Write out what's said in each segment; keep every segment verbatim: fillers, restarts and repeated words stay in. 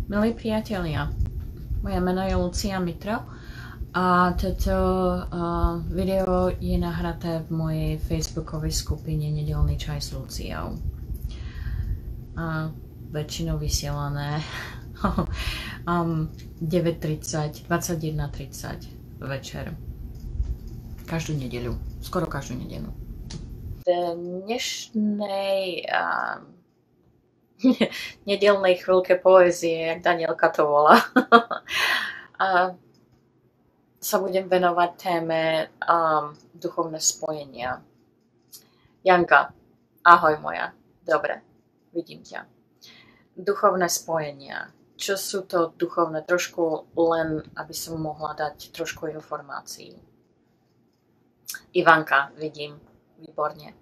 Milí priatelia, moje meno je Lucia Mitro a toto uh, video je nahraté v mojej facebookovej skupine Nedeľný čaj s Luciou. Uh, väčšinou vysielané um, deväť tridsať, dvadsaťjeden tridsať večer. Každú nedeľu, skoro každú nedeľu. V dnešnej uh, nedelnej chvíľke poézie, jak Danielka to volá, a sa budem venovať téme um, duchovné spojenia. Janka, ahoj moja. Dobre, vidím ťa. Duchovné spojenia. Čo sú to duchovné? Trošku len, aby som mohla dať trošku informácií. Ivanka, vidím. Výborne.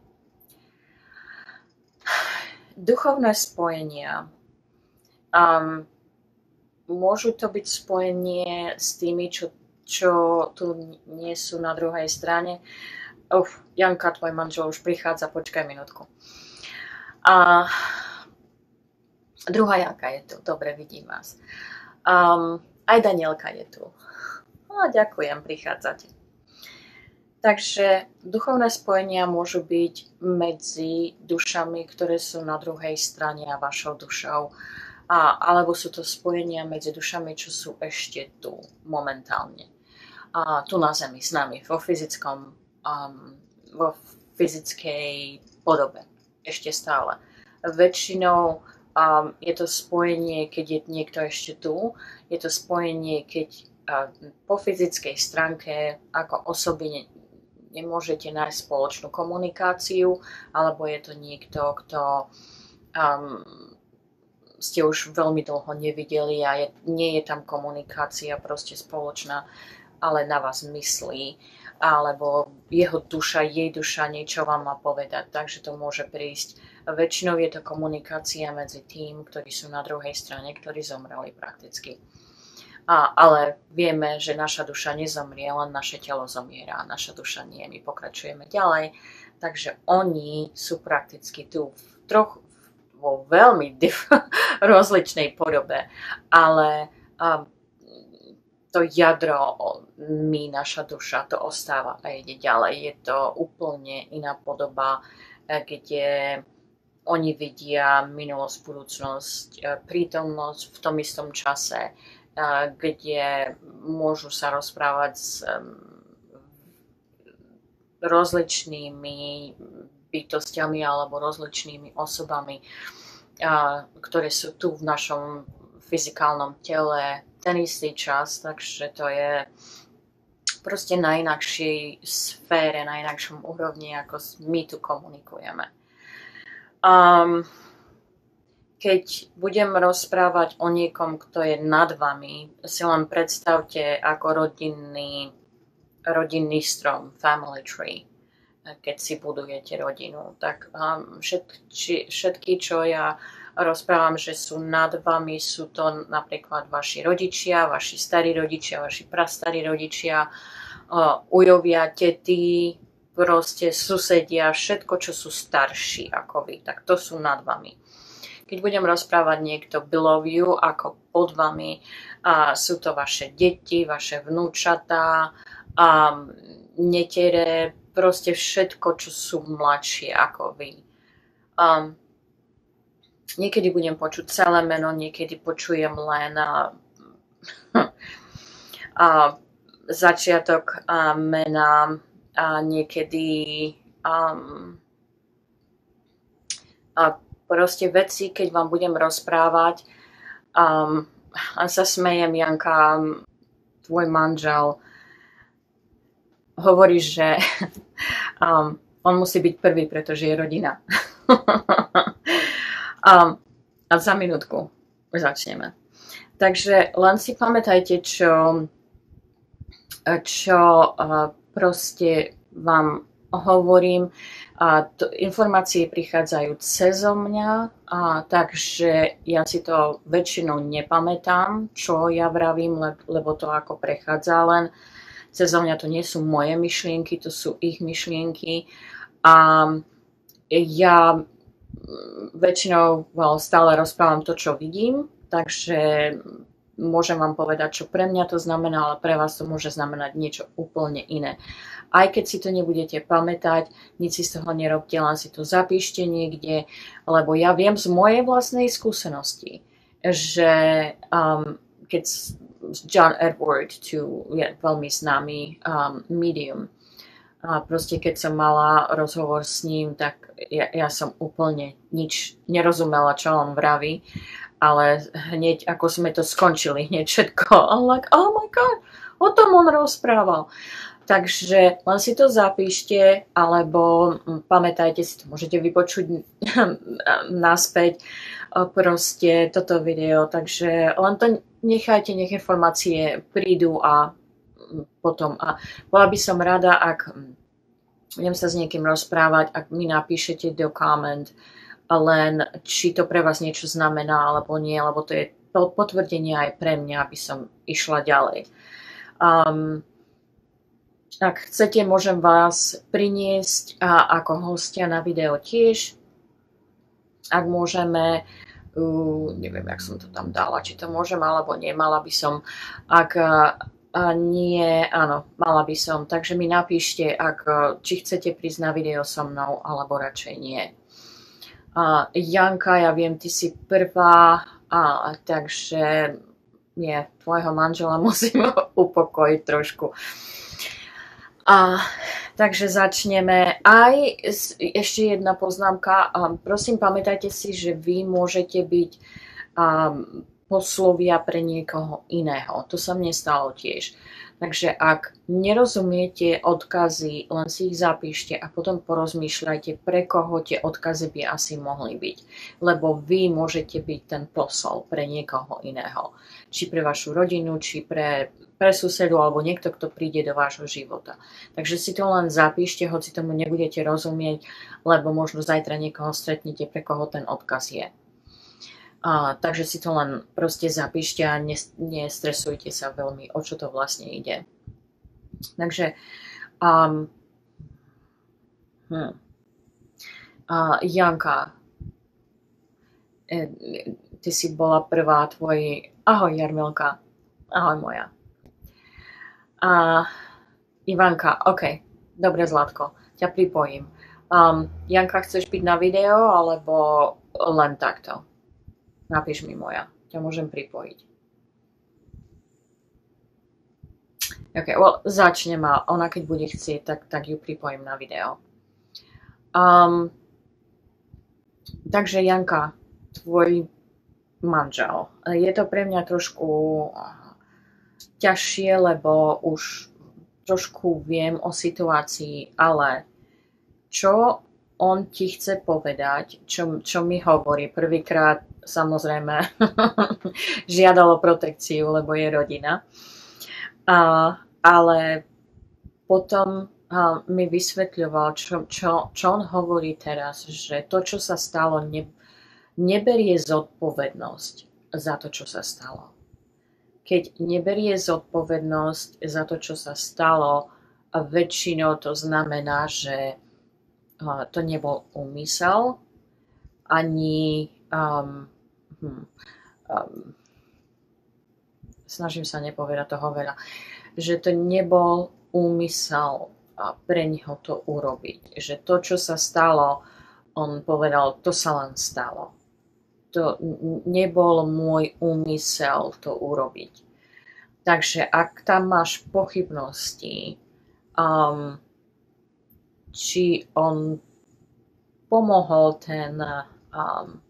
Duchovné spojenia. Um, môžu to byť spojenie s tými, čo, čo tu nie sú na druhej strane. Uf, Janka, tvoj manžel už prichádza, počkaj minútku. A druhá Janka je tu, dobre, vidím vás. Um, aj Danielka je tu. A ďakujem, prichádzate. Takže duchovné spojenia môžu byť medzi dušami, ktoré sú na druhej strane a vašou dušou. A, alebo sú to spojenia medzi dušami, čo sú ešte tu momentálne. A tu na Zemi s nami, vo fyzickom, um, vo fyzickej podobe. Ešte stále. Väčšinou um, je to spojenie, keď je niekto ešte tu. Je to spojenie, keď uh, po fyzickej stránke ako osoby nemôžete nájsť spoločnú komunikáciu, alebo je to niekto, kto um, ste už veľmi dlho nevideli a je, nie je tam komunikácia proste spoločná, ale na vás myslí, alebo jeho duša, jej duša niečo vám má povedať, takže to môže prísť. Väčšinou je to komunikácia medzi tým, ktorí sú na druhej strane, ktorí zomreli prakticky. A, ale vieme, že naša duša nezomrie, len naše telo zomiera, naša duša nie, my pokračujeme ďalej. Takže oni sú prakticky tu v trochu, vo veľmi div, rozličnej podobe, ale um, to jadro, my, naša duša, to ostáva a ide ďalej. Je to úplne iná podoba, kde oni vidia minulosť, budúcnosť, prítomnosť v tom istom čase, kde môžu sa rozprávať s rozličnými bytostiami alebo rozličnými osobami, ktoré sú tu v našom fyzikálnom tele ten istý čas, takže to je proste na inakšej sfére, na inakšom úrovni, ako my tu komunikujeme. Um, Keď budem rozprávať o niekom, kto je nad vami, si len predstavte ako rodinný, rodinný strom, family tree, keď si budujete rodinu. Tak um, všetky, všetky, čo ja rozprávam, že sú nad vami, sú to napríklad vaši rodičia, vaši starí rodičia, vaši prastarí rodičia, uh, ujovia, tety, proste susedia, všetko, čo sú starší ako vy, tak to sú nad vami. Keď budem rozprávať niekto below you, ako pod vami, a sú to vaše deti, vaše vnúčatá, a netere, proste všetko, čo sú mladšie ako vy. Um, niekedy budem počuť celé meno, niekedy počujem len a, a, začiatok a mena, a niekedy um, a proste veci, keď vám budem rozprávať, um, a sa smejem, Janka, tvoj manžel hovorí, že um, on musí byť prvý, pretože je rodina. um, a za minútku už začneme. Takže len si pamätajte, čo, čo uh, proste vám hovorím, a to, informácie prichádzajú cezo mňa, a takže ja si to väčšinou nepamätám, čo ja vravím, le, lebo to ako prechádza len. Cezo mňa to nie sú moje myšlienky, to sú ich myšlienky. A ja väčšinou well, stále rozprávam to, čo vidím, takže môžem vám povedať, čo pre mňa to znamená, ale pre vás to môže znamenať niečo úplne iné. Aj keď si to nebudete pamätať, nič si z toho nerobte, len si to zapíšte niekde, lebo ja viem z mojej vlastnej skúsenosti, že um, keď John Edward, tu je veľmi známy um, medium, a proste keď som mala rozhovor s ním, tak ja, ja som úplne nič nerozumela, čo on vraví. Ale hneď ako sme to skončili, hneď všetko, I'm like, oh my god, o tom on rozprával. Takže len si to zapíšte, alebo pamätajte si to, môžete vypočuť naspäť proste toto video. Takže len to nechajte, nech informácie prídu a potom. A bola by som rada, ak budem sa s niekým rozprávať, ak mi napíšete do koment, len či to pre vás niečo znamená alebo nie, lebo to je potvrdenie aj pre mňa, aby som išla ďalej. Um, ak chcete, môžem vás priniesť a ako hostia na video tiež. Ak môžeme, uh, neviem, jak som to tam dala, či to môžem alebo nemala by som. Ak uh, nie, áno, mala by som. Takže mi napíšte, ak, uh, či chcete prísť na video so mnou, alebo radšej nie. Uh, Janka, ja viem, ty si prvá, uh, takže nie, tvojho manžela musím upokojiť trošku. Uh, takže začneme. Aj ešte jedna poznámka. Um, prosím, pamätajte si, že vy môžete byť um, poslovia pre niekoho iného. To sa mne stalo tiež. Takže ak nerozumiete odkazy, len si ich zapíšte a potom porozmýšľajte, pre koho tie odkazy by asi mohli byť. Lebo vy môžete byť ten posol pre niekoho iného. Či pre vašu rodinu, či pre, pre susedu, alebo niekto, kto príde do vášho života. Takže si to len zapíšte, hoci tomu nebudete rozumieť, lebo možno zajtra niekoho stretnete, pre koho ten odkaz je. A, takže si to len proste zapíšte a nestresujte sa veľmi, o čo to vlastne ide. Takže um, hm. uh, Janka, e, ty si bola prvá, tvoj... Ahoj Jarmilka, ahoj moja. Uh, Ivanka, ok, dobre Zlatko, ťa pripojím. Um, Janka, chceš byť na video alebo len takto? Napíš mi moja, ťa môžem pripojiť. Ok, well, začnem a ona keď bude chcieť, tak, tak ju pripojím na video. Um, takže Janka, tvoj manžel. Je to pre mňa trošku ťažšie, lebo už trošku viem o situácii, ale čo on ti chce povedať, čo, čo mi hovorí prvýkrát, samozrejme žiadalo protekciu, lebo je rodina. Uh, ale potom uh, mi vysvetľoval, čo, čo, čo on hovorí teraz, že to, čo sa stalo, ne, neberie zodpovednosť za to, čo sa stalo. Keď neberie zodpovednosť za to, čo sa stalo, a väčšinou to znamená, že uh, to nebol úmysel, ani um, hm, um, snažím sa nepovedať toho veľa, že to nebol úmysel pre neho to urobiť. Že to, čo sa stalo, on povedal, to sa len stalo. To nebol môj úmysel to urobiť. Takže ak tam máš pochybnosti, um, či on pomohol ten um,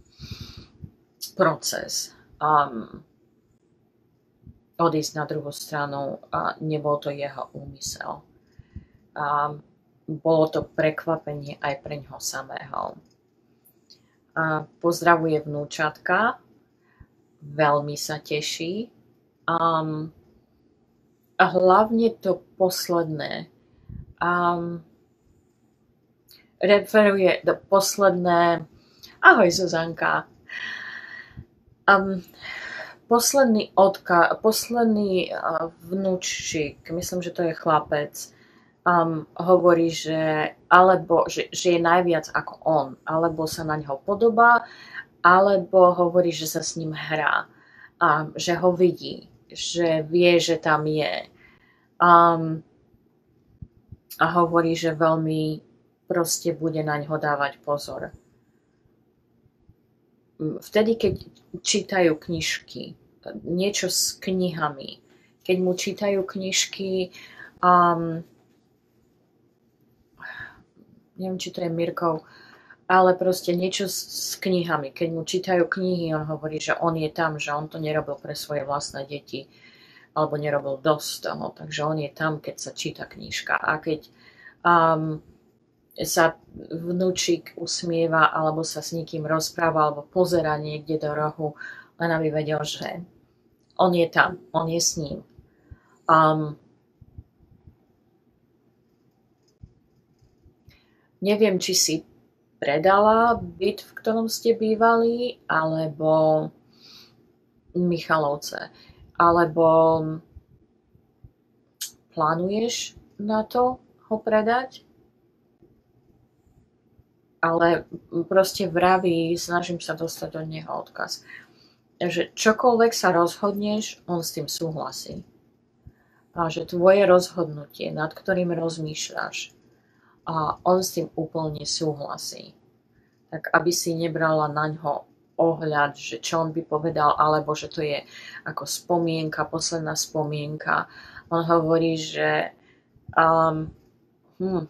proces, um, odísť na druhú stranu a nebol to jeho úmysel. A bolo to prekvapenie aj pre ňoho samého. A pozdravuje vnúčatka, veľmi sa teší. Um, a hlavne to posledné. Um, referuje do posledné... Ahoj Zuzanka. Um, Posledný odka, posledný uh, vnúčik, myslím, že to je chlapec, um, hovorí, že, alebo, že, že je najviac ako on, alebo sa na ňo podobá, alebo hovorí, že sa s ním hrá, a že ho vidí, že vie, že tam je. Um, a hovorí, že veľmi proste bude na ňo dávať pozor. Vtedy, keď čítajú knižky, niečo s knihami, keď mu čítajú knižky, um, neviem, či to je Mirkov, ale proste niečo s, s knihami. Keď mu čítajú knihy, on hovorí, že on je tam, že on to nerobil pre svoje vlastné deti, alebo nerobil dosť toho, takže on je tam, keď sa číta knižka. A keď um, sa vnúčik usmieva, alebo sa s niekým rozpráva, alebo pozerá niekde do rohu, len aby vedel, že on je tam, on je s ním. Um, neviem, či si predala byt, v ktorom ste bývali, alebo Michalovce, alebo plánuješ na to ho predať? Ale proste vraví, snažím sa dostať do neho odkaz, že čokoľvek sa rozhodneš, on s tým súhlasí. A že tvoje rozhodnutie, nad ktorým rozmýšľaš, a on s tým úplne súhlasí. Tak aby si nebrala na ňo ohľad, že čo on by povedal, alebo že to je ako spomienka, posledná spomienka. On hovorí, že um, hm,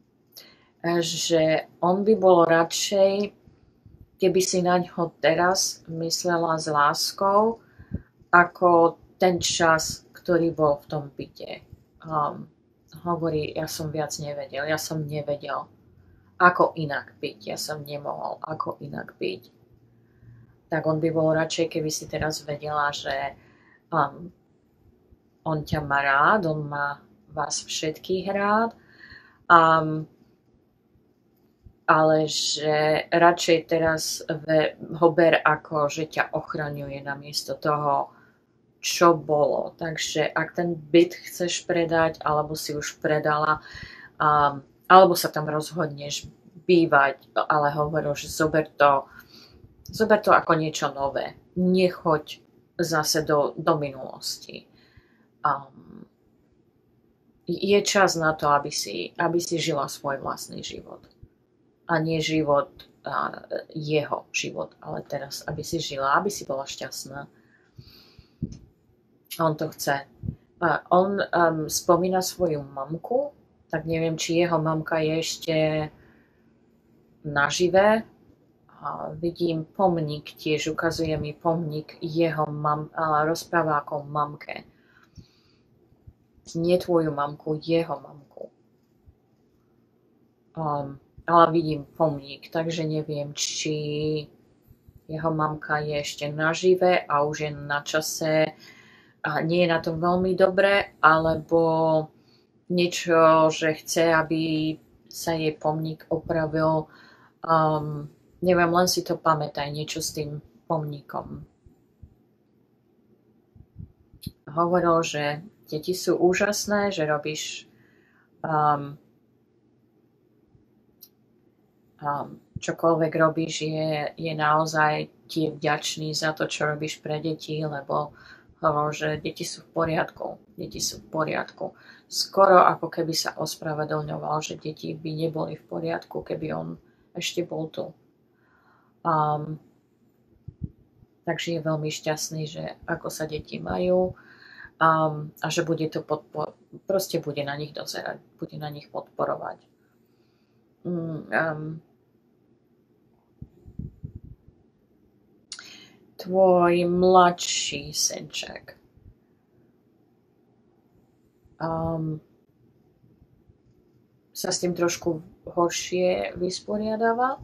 že on by bol radšej, keby si na ňo teraz myslela s láskou, ako ten čas, ktorý bol v tom byte. Um, hovorí, ja som viac nevedel, ja som nevedel, ako inak byť, ja som nemohol, ako inak byť. Tak on by bol radšej, keby si teraz vedela, že um, on ťa má rád, on má vás všetkých rád, um, ale že radšej teraz ho ber ako, že ťa ochraňuje namiesto toho, čo bolo. Takže ak ten byt chceš predať, alebo si už predala, um, alebo sa tam rozhodneš bývať, ale hovorím, že zober to, zober to ako niečo nové. Nechoď zase do, do minulosti. Um, je čas na to, aby si, aby si žila svoj vlastný život. A nie život, a jeho život, ale teraz, aby si žila, aby si bola šťastná. On to chce. A on um, spomína svoju mamku, tak neviem, či jeho mamka je ešte nažive. A vidím pomník, tiež ukazuje mi pomník jeho mam, a rozpráva ako mamke. Nie tvoju mamku, jeho mamku. Um, ale vidím pomník, takže neviem, či jeho mamka je ešte nažive a už je na čase a nie je na tom veľmi dobre, alebo niečo, že chce, aby sa jej pomník opravil. Um, neviem, len si to pamätaj, niečo s tým pomníkom. Hovoril, že deti sú úžasné, že robíš um, Um, čokoľvek robíš, je, je naozaj ti vďačný za to, čo robíš pre deti, lebo hovorím, že deti sú v poriadku. Deti sú v poriadku. Skoro ako keby sa ospravedlňoval, že deti by neboli v poriadku, keby on ešte bol tu. Um, takže je veľmi šťastný, že ako sa deti majú, um, a že bude to podpor- proste bude na nich dozerať, bude na nich podporovať. Um, tvoj mladší synček um, sa s tým trošku horšie vysporiadáva,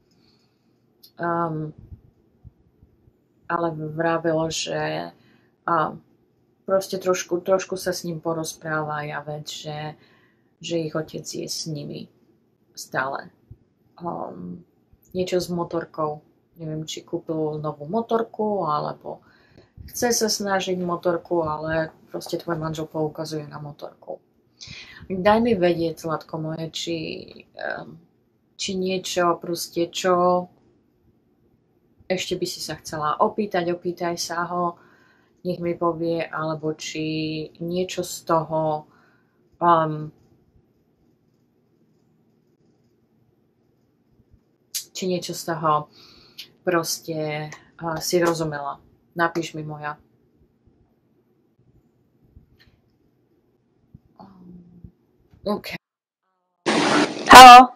um, ale vravil, že um, proste trošku, trošku sa s ním porozpráva a vec, že, že ich otec je s nimi stále. Um, niečo s motorkou. Neviem, či kúpil novú motorku, alebo chce sa snažiť motorku, ale proste tvoj manžel poukazuje na motorku. Daj mi vedieť, Zlatko moje, či, um, či niečo proste, čo ešte by si sa chcela opýtať, opýtaj sa ho, nech mi povie, alebo či niečo z toho um, či niečo z toho proste uh, si rozumela. Napíš mi, moja. OK. Haló.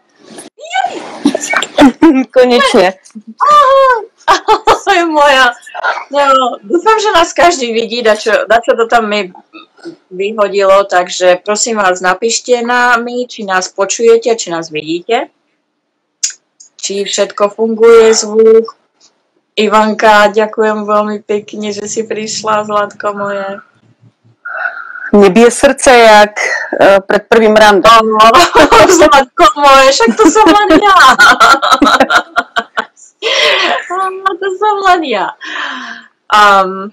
Konečne. To je moja. No, dúfam, že nás každý vidí, na čo, na čo to tam mi vyhodilo, takže prosím vás, napíšte nám, či nás počujete, či nás vidíte. Či všetko funguje, zvuk. Ivanka, ďakujem veľmi pekne, že si prišla, Zlatko moje. Mne bije srdce jak uh, pred prvým random. Oh, Zlatko moje, však to som len ja. oh, to som len ja. Um,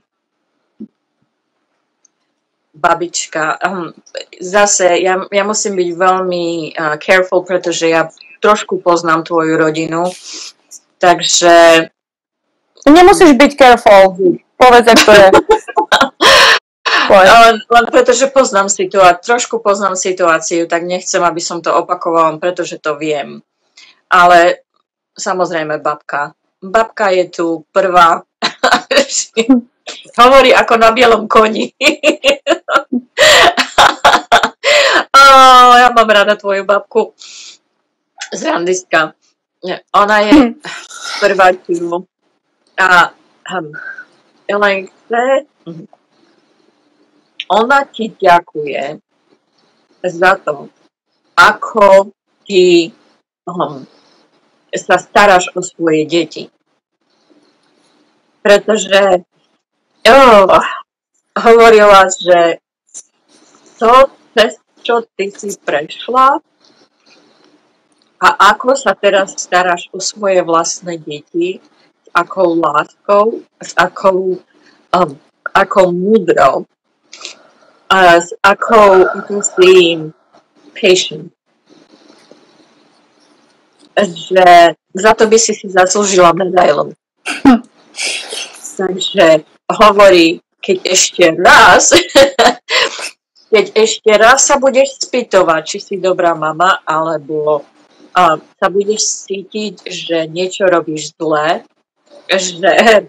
babička, um, zase ja, ja musím byť veľmi uh, careful, pretože ja trošku poznám tvoju rodinu, takže... Nemusíš byť careful, povedz, ak to je. Len, len pretože poznám situáciu, trošku poznám situáciu, tak nechcem, aby som to opakovala, pretože to viem. Ale samozrejme babka. Babka je tu prvá. Hovorí ako na bielom koni. oh, ja mám rada tvoju babku. Z randiska. Ona je prvá tu. A len chce... Ona ti ďakuje za to, ako ty um, sa staráš o svoje deti. Pretože oh, hovorila, že to, cez čo ty si prešla a ako sa teraz staráš o svoje vlastné deti, s akou láskou, s akou, um, akou múdrou, a s akou si patient. Že za to by si si zaslúžila medailu. Takže hovorí, keď ešte raz, keď ešte raz sa budeš spýtovať, či si dobrá mama, alebo a, sa budeš cítiť, že niečo robíš zle, že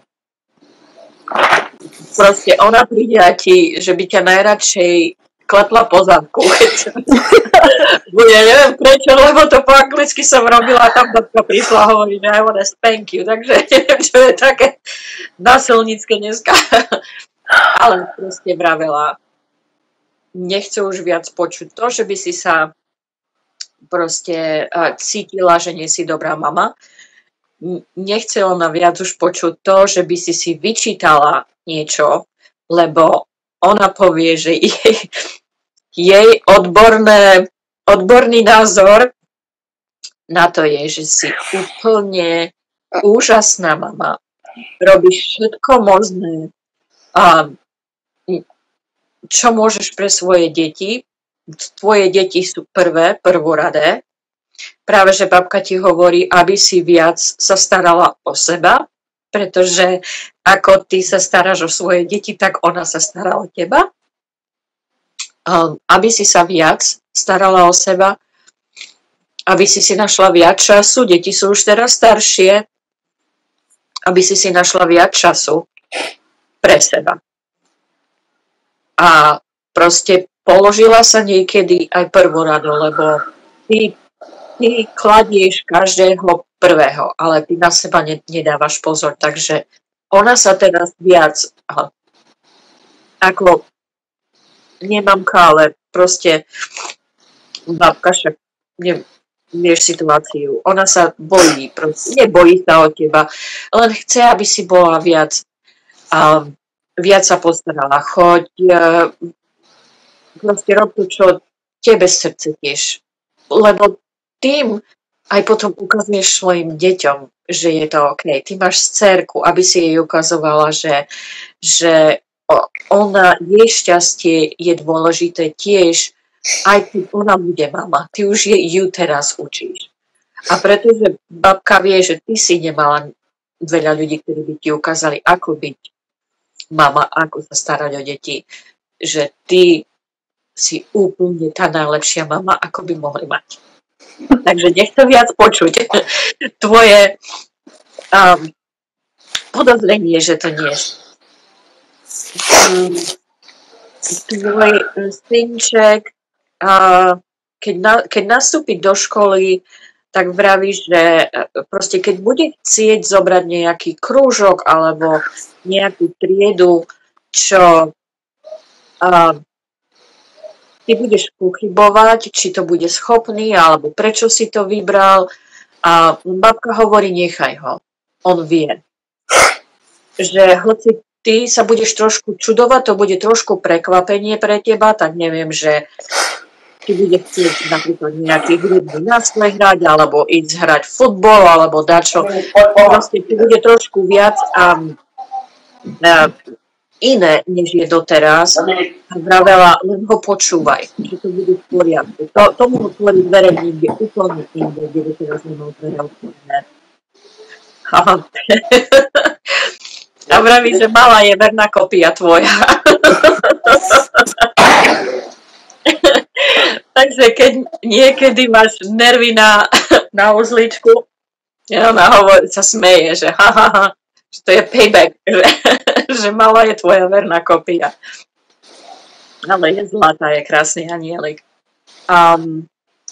proste ona príde a ti, že by ťa najradšej klepla po zadku. Ja neviem prečo, lebo to po anglicky som robila a tam babka prišla a hovorí, že I wanna spank you, takže neviem, čo je také násilnícke dneska. Ale proste vravela, nechce už viac počuť to, že by si sa proste cítila, že nie si dobrá mama. Nechce ona viac už počuť to, že by si si vyčítala niečo, lebo ona povie, že jej, jej odborné, odborný názor na to je, že si úplne úžasná mama. Robíš všetko možné, a čo môžeš pre svoje deti. Tvoje deti sú prvé, prvoradé. Práve, že babka ti hovorí, aby si viac sa starala o seba, pretože ako ty sa staráš o svoje deti, tak ona sa stará o teba. Um, aby si sa viac starala o seba, aby si si našla viac času, deti sú už teraz staršie, aby si si našla viac času pre seba. A proste položila sa niekedy aj prvorado, lebo ty Ty kladieš každého prvého, ale ty na seba ne, nedávaš pozor, takže ona sa teraz viac aha, ako nemamka, ale proste babka, však ne, vieš situáciu, ona sa bojí, proste, nebojí sa o teba, len chce, aby si bola viac a viac sa postarala, choď, proste rob to, čo tebe srdce tiež, lebo tým aj potom ukazuješ svojim deťom, že je to OK. Ty máš dcerku, aby si jej ukazovala, že, že ona, jej šťastie je dôležité tiež, aj keď ona bude mama. Ty už je, ju teraz učíš. A pretože babka vie, že ty si nemala veľa ľudí, ktorí by ti ukázali, ako byť mama, ako sa starať o deti, že ty si úplne tá najlepšia mama, ako by mohli mať. Takže nechcem viac počuť tvoje um, podozrenie, že to nie je. Um, tvoj synček, uh, keď, na, keď nastúpi do školy, tak vravíš, že proste keď bude chcieť zobrať nejaký krúžok alebo nejakú triedu, čo uh, ty budeš pochybovať, či to bude schopný, alebo prečo si to vybral. A babka hovorí, nechaj ho. On vie. Že hoci ty sa budeš trošku čudovať, to bude trošku prekvapenie pre teba, tak neviem, že ty bude chcieť napríklad nejaký hudobný nástroj hrať, alebo ísť hrať futbol, alebo dačo. Proste ty bude trošku viac a, a iné, než je doteraz. A vravela, len ho počúvaj, že to bude v poriadku. To, tomu otvorí dvere niekde úplne inde, kde doteraz nemal dvere otvorené. A vraví, že malá je verná kopia tvoja. Takže keď niekedy máš nervy na, na uzličku, ona hovorí, sa smeje, že ha, ha, ha, že to je payback, že, že malá je tvoja verná kopia. Ale je zlatá, je krásny anielik. Um,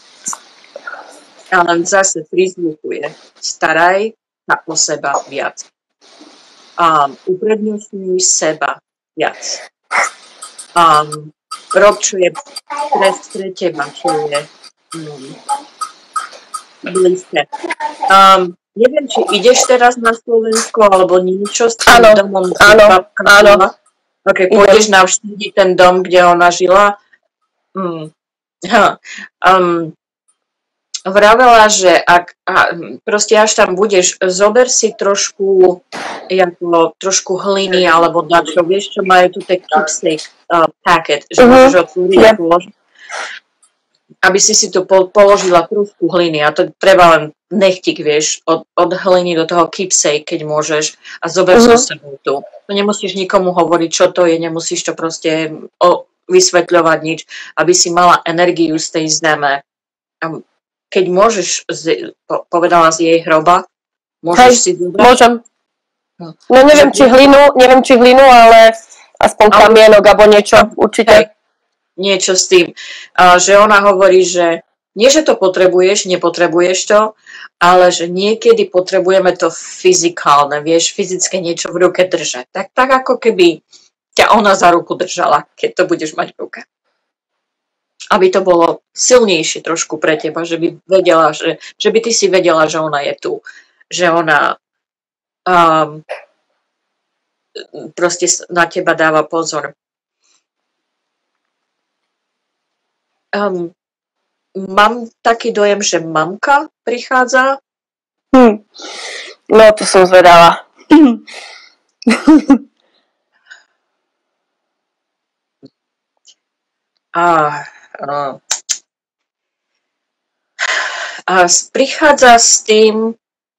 ale zase prizvukuje. Staraj sa o seba viac. Um, uprednostňuj seba viac. Um, rob, čo je pre, pre teba, čo je um, blízke. Um, neviem, či ideš teraz na Slovensku, alebo niečo s tým áno, domom. Áno, áno. Ok, pôjdeš navštíviť ten dom, kde ona žila. Hmm. Um, vravela, že ak a, proste až tam budeš, zober si trošku jako, trošku hliny alebo dačo, vieš, čo majú tu ten keepsake uh, packet, že uh-huh. môžeš otvoriť a položiť, aby si si tu položila trošku hliny a to treba len nechtik, vieš, od, od hliny do toho keepsake, keď môžeš a zober uh-huh. so sebou tu. To nemusíš nikomu hovoriť, čo to je, nemusíš to proste o, vysvetľovať nič, aby si mala energiu z tej zeme. A keď môžeš, z, po, povedala z jej hroba, môžeš Hej, si zobrať? Môžem. No, no neviem, či hlinu, neviem, či hlinu, ale aspoň kamienok, alebo niečo, určite. Hej, niečo s tým. A, že ona hovorí, že nie, že to potrebuješ, nepotrebuješ to, ale že niekedy potrebujeme to fyzikálne, vieš, fyzické niečo v ruke držať. Tak, tak ako keby ťa ona za ruku držala, keď to budeš mať v ruke. Aby to bolo silnejšie trošku pre teba, že by vedela, že, že by ty si vedela, že ona je tu. Že ona um, proste na teba dáva pozor. Um, mám taký dojem, že mamka prichádza. Hm. No, to som zvedala. A, a, a prichádza s tým,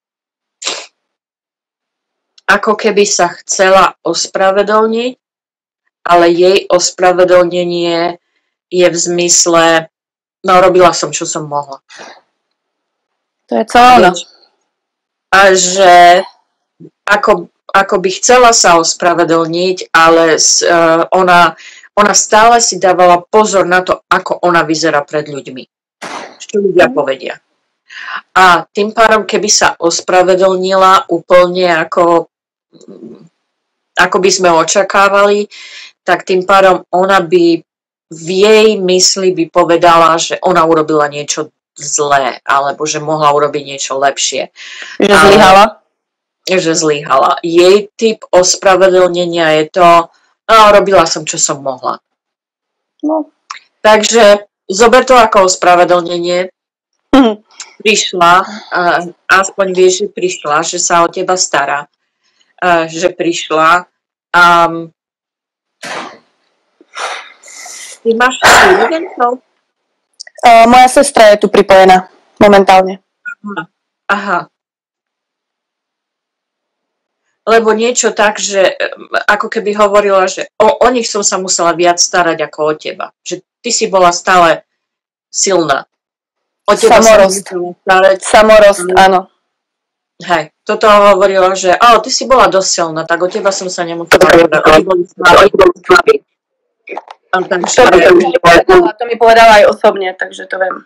ako keby sa chcela ospravedlniť, ale jej ospravedlnenie je v zmysle, no robila som, čo som mohla. To je celé. A že ako, ako by chcela sa ospravedlniť, ale uh, ona, ona stále si dávala pozor na to, ako ona vyzerá pred ľuďmi. Čo ľudia povedia. A tým pádom, keby sa ospravedlnila úplne ako, ako by sme očakávali, tak tým pádom ona by v jej mysli by povedala, že ona urobila niečo zlé, alebo že mohla urobiť niečo lepšie. Že zlyhala? Že zlyhala. Jej typ ospravedlnenia je to, no, robila som, čo som mohla. No. Takže zober to ako ospravedlnenie. Mm. Prišla, aspoň vieš, že prišla, že sa o teba stará. Že prišla. Um, ty máš súrodencov? Uh, moja sestra je tu pripojená momentálne. Aha. Aha. lebo niečo tak, že ako keby hovorila, že o, o nich som sa musela viac starať ako o teba. Že ty si bola stále silná. O teba Samorost. Starať. Samorost, áno. Hej, toto hovorila, že o, ty si bola dosť silná, tak o teba som sa nemusela starať. Oni boli slabí. To, mi povedala, to mi povedala aj osobne, takže to viem.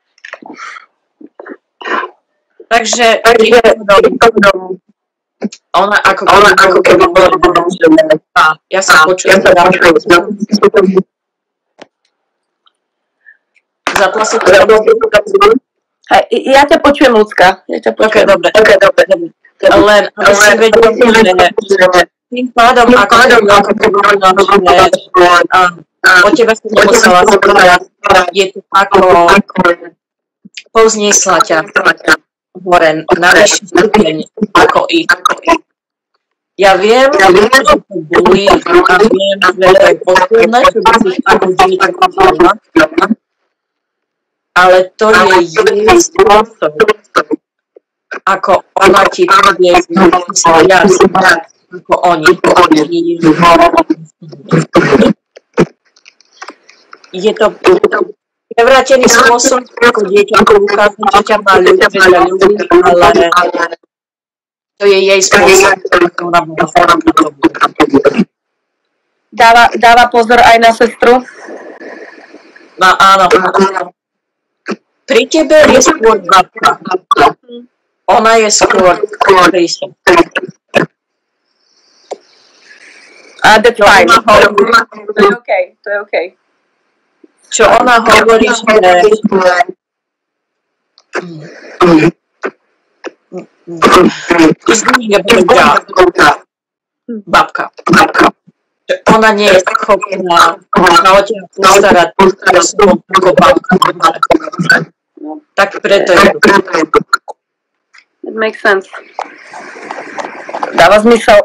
Takže, ona ako keby, ako keby bola, ja sa počujem, zapla si to. Hej, ja ťa počujem, ľudská. Ja ťa počujem. Ok, dobre, ok, dobre. Len, aby si vedela, že tým pádom, ako keby, ako keby, o teba som nemusela starať, je to ako povzniesla ťa hore na vyšší stupeň ako ich. Ja viem, že to boli a viem, že to je posledné, čo by si ako dieťa počula, ale to je jej spôsob, ako ona ti povie viac ako oni. Je to prevrátený spôsob, ako dieťa ukázať, že ťa má ľudí, že ťa ľudí, ale to je jej spôsob, ako ona bude. Dáva, dáva pozor aj na sestru? No áno. Pri tebe je skôr babka. Ona je skôr prísť. A that's fine. To je OK, to je OK. Čo ona hovorí, že is doing a better job. Babka. Že ona nie je schopná na otec postarať ako babka. Tak preto je. It makes sense. Dáva zmysel.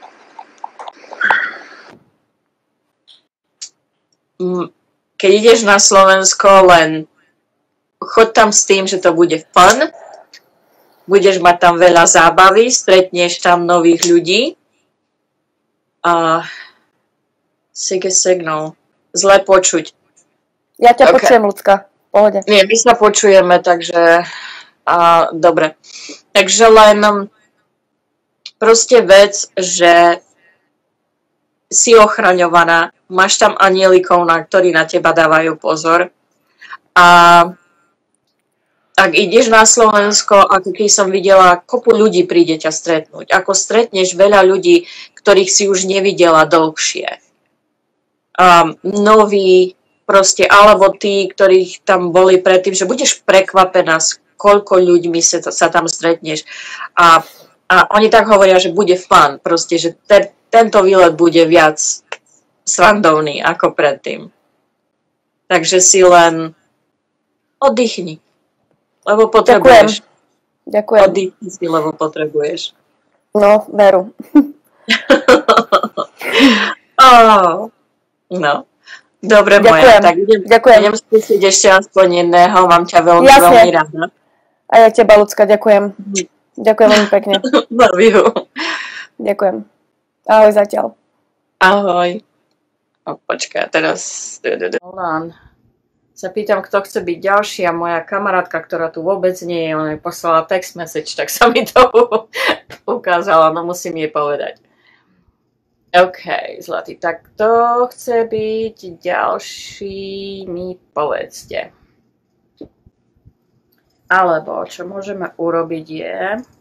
Keď ideš na Slovensko, len choď tam s tým, že to bude fun, budeš mať tam veľa zábavy, stretneš tam nových ľudí a sige signal, zle počuť. Ja ťa okay. počujem, ľudská, pohode. Nie, my sa počujeme, takže a, dobre. Takže len proste vec, že si ochraňovaná, máš tam anielikov, na ktorí na teba dávajú pozor. A ak ideš na Slovensko, ako keď som videla, kopu ľudí príde ťa stretnúť. Ako stretneš veľa ľudí, ktorých si už nevidela dlhšie. Um, noví, proste, alebo tí, ktorých tam boli predtým, že budeš prekvapená, s koľko ľuďmi sa, sa tam stretneš. A, a oni tak hovoria, že bude fun, proste, že te, tento výlet bude viac srandovný ako predtým. Takže si len oddychni, lebo potrebuješ. Ďakujem. Ďakujem. Oddychni si, lebo potrebuješ. No, veru. oh, no. Dobre, moja, tak idem, idem skúsiť ešte aspoň jedného, mám ťa veľmi, Jasne. veľmi rada. A ja teba, ľudská, ďakujem. Ďakujem veľmi pekne. Love you. Ďakujem. Ahoj zatiaľ. Ahoj. O, počkaj, teraz... Hold sa pýtam, kto chce byť ďalší a moja kamarátka, ktorá tu vôbec nie je, ona mi poslala text message, tak sa mi to ukázala, no musím jej povedať. OK, zlatý, tak kto chce byť ďalší, mi povedzte. Alebo, čo môžeme urobiť je...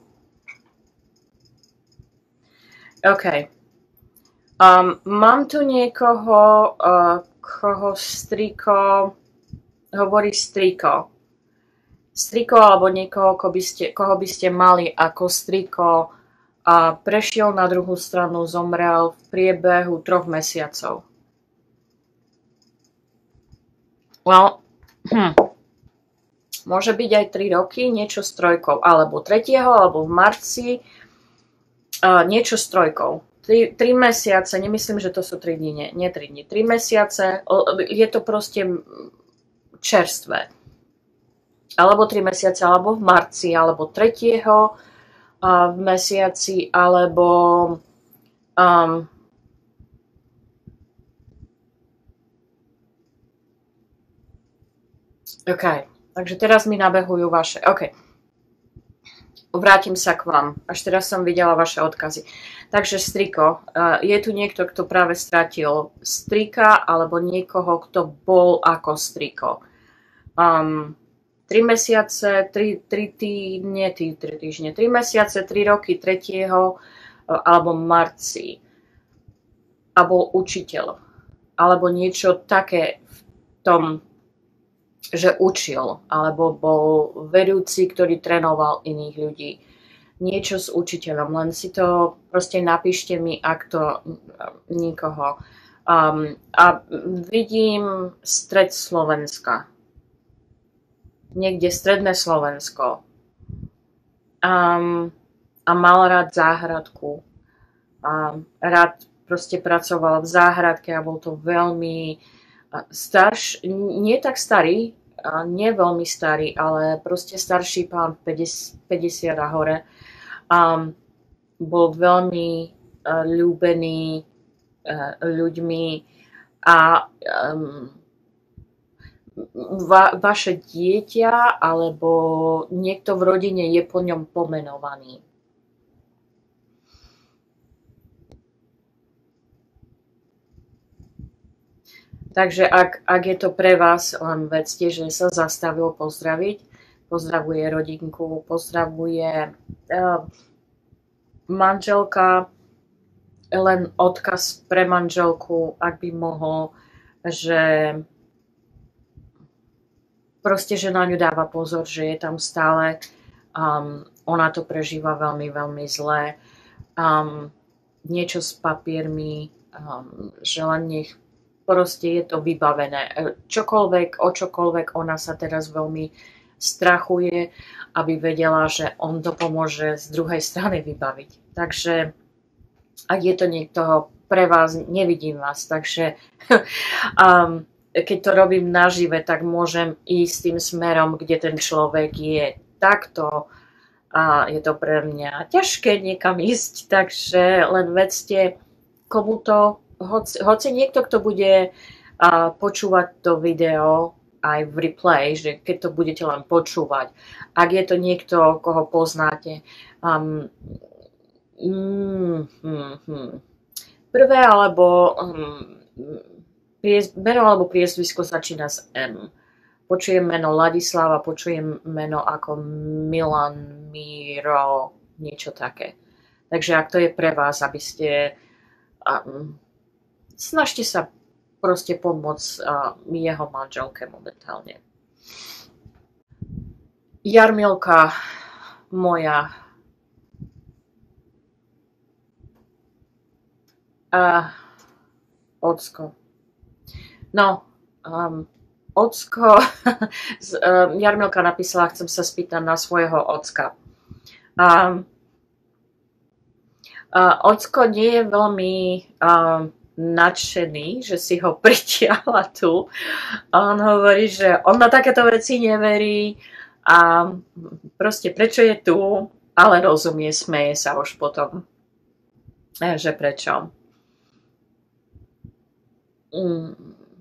OK. Um, mám tu niekoho, uh, koho striko, hovorí striko. Striko alebo niekoho, koho by ste, koho by ste mali ako striko a prešiel na druhú stranu, zomrel v priebehu troch mesiacov. Well, hm. Môže byť aj tri roky, niečo s trojkou, alebo tretieho, alebo v marci, uh, niečo s trojkou. tri mesiace, nemyslím, že to sú tri dní, nie, nie tri dní, tri mesiace, je to proste čerstvé. Alebo tri mesiace, alebo v marci, alebo tretieho uh, v mesiaci, alebo um, OK, takže teraz mi nabehujú vaše. OK. Vrátim sa k vám. Až teraz som videla vaše odkazy. Takže striko, je tu niekto, kto práve stratil strika, alebo niekoho, kto bol ako striko. Um, tri mesiace, tri, tri týždne, tri, tri týždne, tri mesiace, tri roky, tretieho, alebo marci. A bol učiteľ. Alebo niečo také v tom, že učil, alebo bol vedúci, ktorý trénoval iných ľudí. Niečo s učiteľom, len si to proste napíšte mi, ak to nikoho. Um, a vidím stred Slovenska. Niekde stredné Slovensko. Um, a mal rád záhradku. Um, rád proste pracoval v záhradke a bol to veľmi starš, nie tak starý, nie veľmi starý, ale proste starší pán päťdesiat, päťdesiat a hore. Um, bol veľmi uh, ľúbený uh, ľuďmi a um, va, vaše dieťa alebo niekto v rodine je po ňom pomenovaný. Takže ak, ak je to pre vás, len vedzte, že sa zastavil pozdraviť. Pozdravuje rodinku, pozdravuje uh, manželka, len odkaz pre manželku, ak by mohol, že proste, že na ňu dáva pozor, že je tam stále. Um, ona to prežíva veľmi, veľmi zle. Um, niečo s papiermi, um, že len nech proste je to vybavené. Čokoľvek, o čokoľvek ona sa teraz veľmi strachuje, aby vedela, že on to pomôže z druhej strany vybaviť. Takže ak je to niekto pre vás, nevidím vás, takže um, keď to robím nažive, tak môžem ísť tým smerom, kde ten človek je. Takto a je to pre mňa ťažké niekam ísť, takže len vedzte, komu to Hoci, hoci niekto, kto bude uh, počúvať to video aj v replay, že keď to budete len počúvať, ak je to niekto, koho poznáte, um, mm, mm, mm, prvé alebo um, priez, meno alebo priezvisko začína s M. Počujem meno Ladislava, počujem meno ako Milan, Miro, niečo také. Takže ak to je pre vás, aby ste um, snažte sa proste pomôcť uh, jeho manželke momentálne. Jarmilka moja. Uh, ocko. No, um, ocko. uh, Jarmilka napísala, chcem sa spýtať na svojho ocka. Um, uh, ocko nie je veľmi um, nadšený, že si ho pritiahla tu. On hovorí, že on na takéto veci neverí a proste prečo je tu, ale rozumie, smeje sa už potom, že prečo. Um,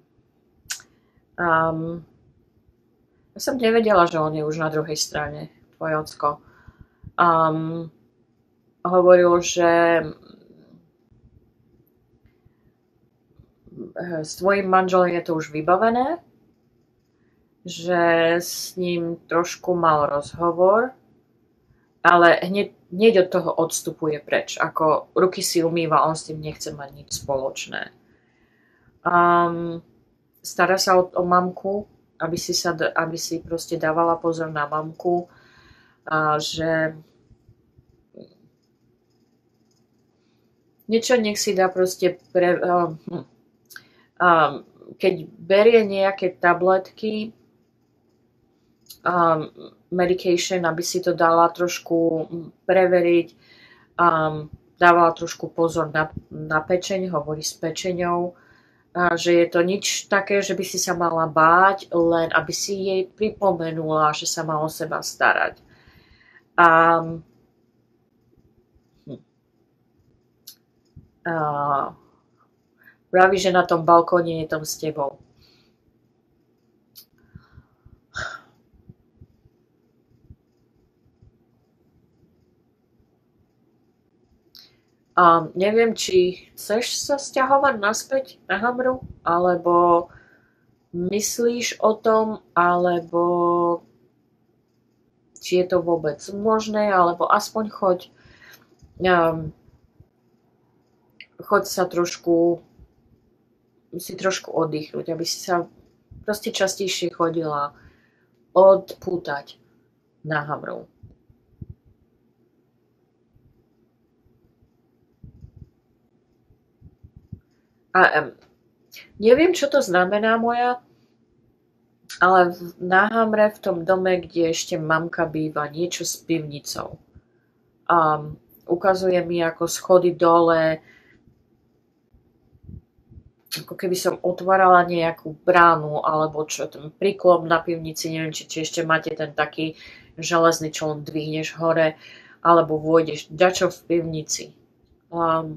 ja som nevedela, že on je už na druhej strane, tvoj ocko. Um, hovoril, že s tvojim manželom je to už vybavené, že s ním trošku mal rozhovor, ale hneď, hneď od toho odstupuje preč. Ako ruky si umýva, on s tým nechce mať nič spoločné. Um, stará sa o, o mamku, aby si, sa, aby si proste dávala pozor na mamku, a že niečo nech si dá proste pre... Um, Um, keď berie nejaké tabletky, um, medication, aby si to dala trošku preveriť, um, dávala trošku pozor na, na pečeň, hovorí s pečeňou, uh, že je to nič také, že by si sa mala báť, len aby si jej pripomenula, že sa má o seba starať. Um, Uh, Praví, že na tom balkóne je tam s tebou. A neviem, či chceš sa sťahovať naspäť na Hamru, alebo myslíš o tom, alebo či je to vôbec možné, alebo aspoň choď, um, choď sa trošku, si trošku oddychnúť, aby si sa proste častejšie chodila odpútať na Hamru. A um, neviem, čo to znamená moja, ale na Hamre v tom dome, kde ešte mamka býva, niečo s pivnicou. Um, ukazuje mi ako schody dole, ako keby som otvárala nejakú bránu, alebo čo, ten príklop na pivnici, neviem, či, či ešte máte ten taký železný, čo len dvihneš hore, alebo vôjdeš dačo v pivnici. Um,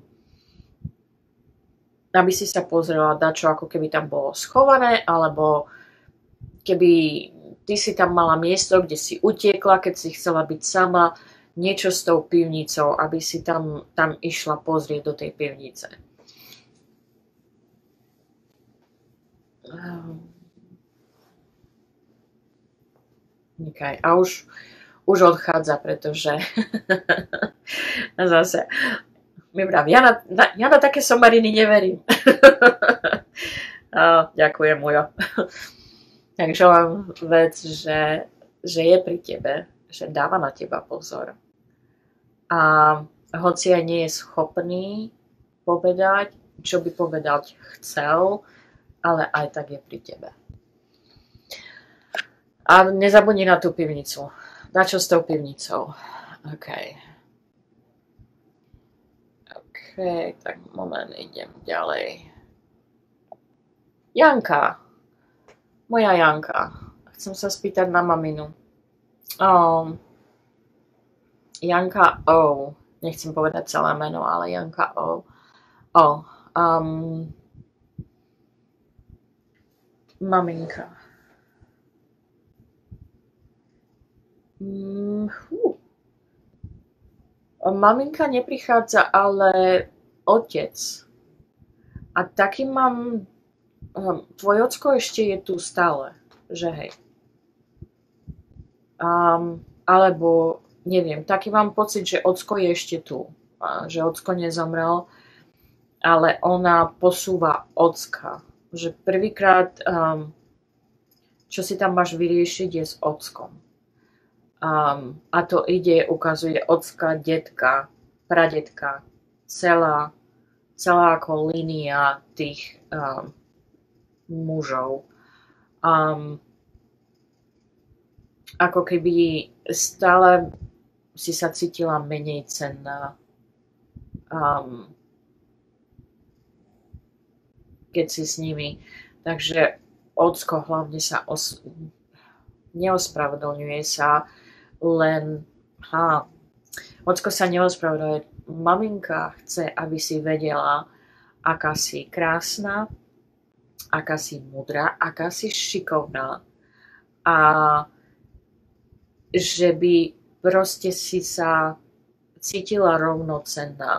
aby si sa pozrela dačo, ako keby tam bolo schované, alebo keby ty si tam mala miesto, kde si utiekla, keď si chcela byť sama, niečo s tou pivnicou, aby si tam, tam išla pozrieť do tej pivnice. Okay. A už, už odchádza, pretože zase mi vraví, ja na, na, ja na také somariny neverím. A, ďakujem, Ujo. Takže len vec, že, že je pri tebe, že dáva na teba pozor. A hoci aj nie je schopný povedať, čo by povedať chcel, ale aj tak je pri tebe. A nezabudni na tú pivnicu. Na čo s tou pivnicou? OK. OK, tak moment, idem ďalej. Janka. Moja Janka. Chcem sa spýtať na maminu. Oh. Janka O. Nechcem povedať celé meno, ale Janka O. O. Um, maminka. Mm, uh. Maminka neprichádza, ale otec. A taký mám... Tvoj ocko ešte je tu stále, že hej. Um, alebo, neviem, taký mám pocit, že ocko je ešte tu. Že ocko nezomrel, ale ona posúva ocka. Že prvýkrát, um, čo si tam máš vyriešiť, je s ockom. Um, a to ide, ukazuje ocka, detka, pradetka, celá, celá ako línia tých um, mužov. Um, ako keby stále si sa cítila menej cenná. Um, keď si s nimi. Takže ocko hlavne sa os- neospravedlňuje sa, len ha, ocko sa neospravedlňuje. Maminka chce, aby si vedela, aká si krásna, aká si múdra, aká si šikovná a že by proste si sa cítila rovnocenná.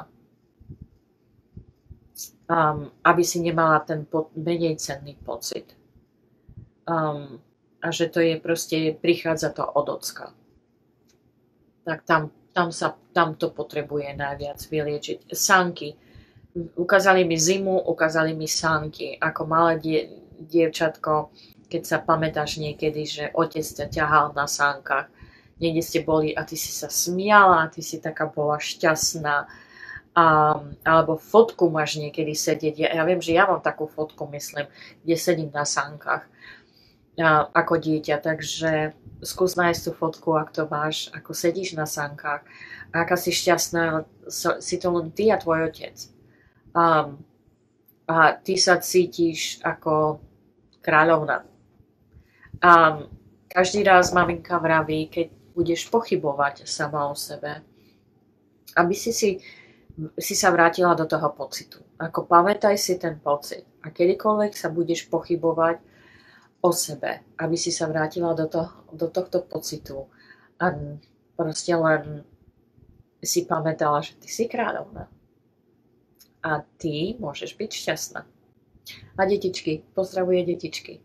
Um, aby si nemala ten po- menej cenný pocit. Um, a že to je proste, prichádza to od ocka. Tak tam, tam, sa, tam to potrebuje najviac vyliečiť. Sánky. Ukázali mi zimu, ukázali mi sánky. Ako malé die, dievčatko, keď sa pamätáš niekedy, že otec ťa ťahal na sánkach. Niekde ste boli a ty si sa smiala, ty si taká bola šťastná. Um, alebo fotku máš niekedy sedieť. Ja, ja viem, že ja mám takú fotku, myslím, kde sedím na sánkach uh, ako dieťa. Takže skús nájsť tú fotku, ak to máš, ako sedíš na sánkach. A aká si šťastná, so, si to len ty a tvoj otec. Um, a ty sa cítiš ako kráľovna. Um, každý raz maminka vraví, keď budeš pochybovať sama o sebe, aby si si si sa vrátila do toho pocitu. Ako pamätaj si ten pocit. A kedykoľvek sa budeš pochybovať o sebe, aby si sa vrátila do, to, do tohto pocitu a proste len si pamätala, že ty si kráľovná. A ty môžeš byť šťastná. A detičky, pozdravuje detičky.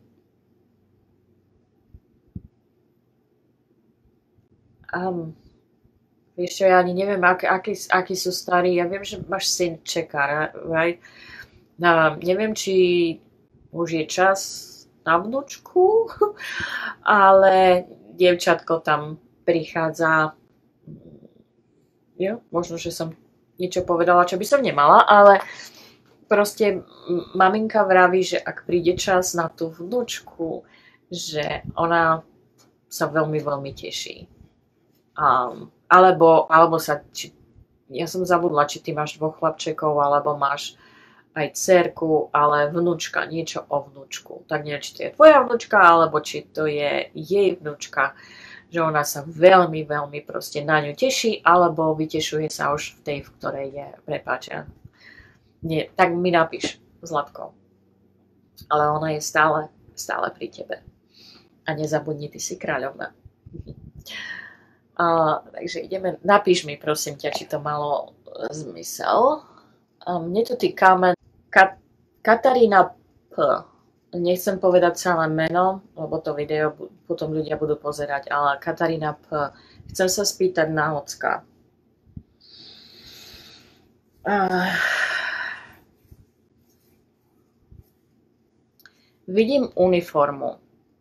Um, vieš čo, ja ani neviem, ak, aký, aký sú starí. Ja viem, že máš syn čeká, right? No, neviem, či už je čas na vnúčku, ale dievčatko tam prichádza. Jo, možno, že som niečo povedala, čo by som nemala, ale proste maminka vraví, že ak príde čas na tú vnúčku, že ona sa veľmi, veľmi teší. Um, alebo, alebo sa, či, ja som zabudla, či ty máš dvoch chlapčekov, alebo máš aj dcerku, ale vnúčka, niečo o vnúčku. Tak neviem, či to je tvoja vnúčka, alebo či to je jej vnúčka, že ona sa veľmi, veľmi proste na ňu teší, alebo vytešuje sa už v tej, v ktorej je. Prepáč, ja. Nie, tak mi napíš, Zlatko. Ale ona je stále, stále pri tebe. A nezabudni, ty si kráľovná. A, takže ideme, napíš mi, prosím ťa, či to malo zmysel. A mne tu tý kamen Kat, Katarína P. Nechcem povedať celé meno, lebo to video potom ľudia budú pozerať, ale Katarína P. Chcem sa spýtať na Ocka. Uh, vidím uniformu.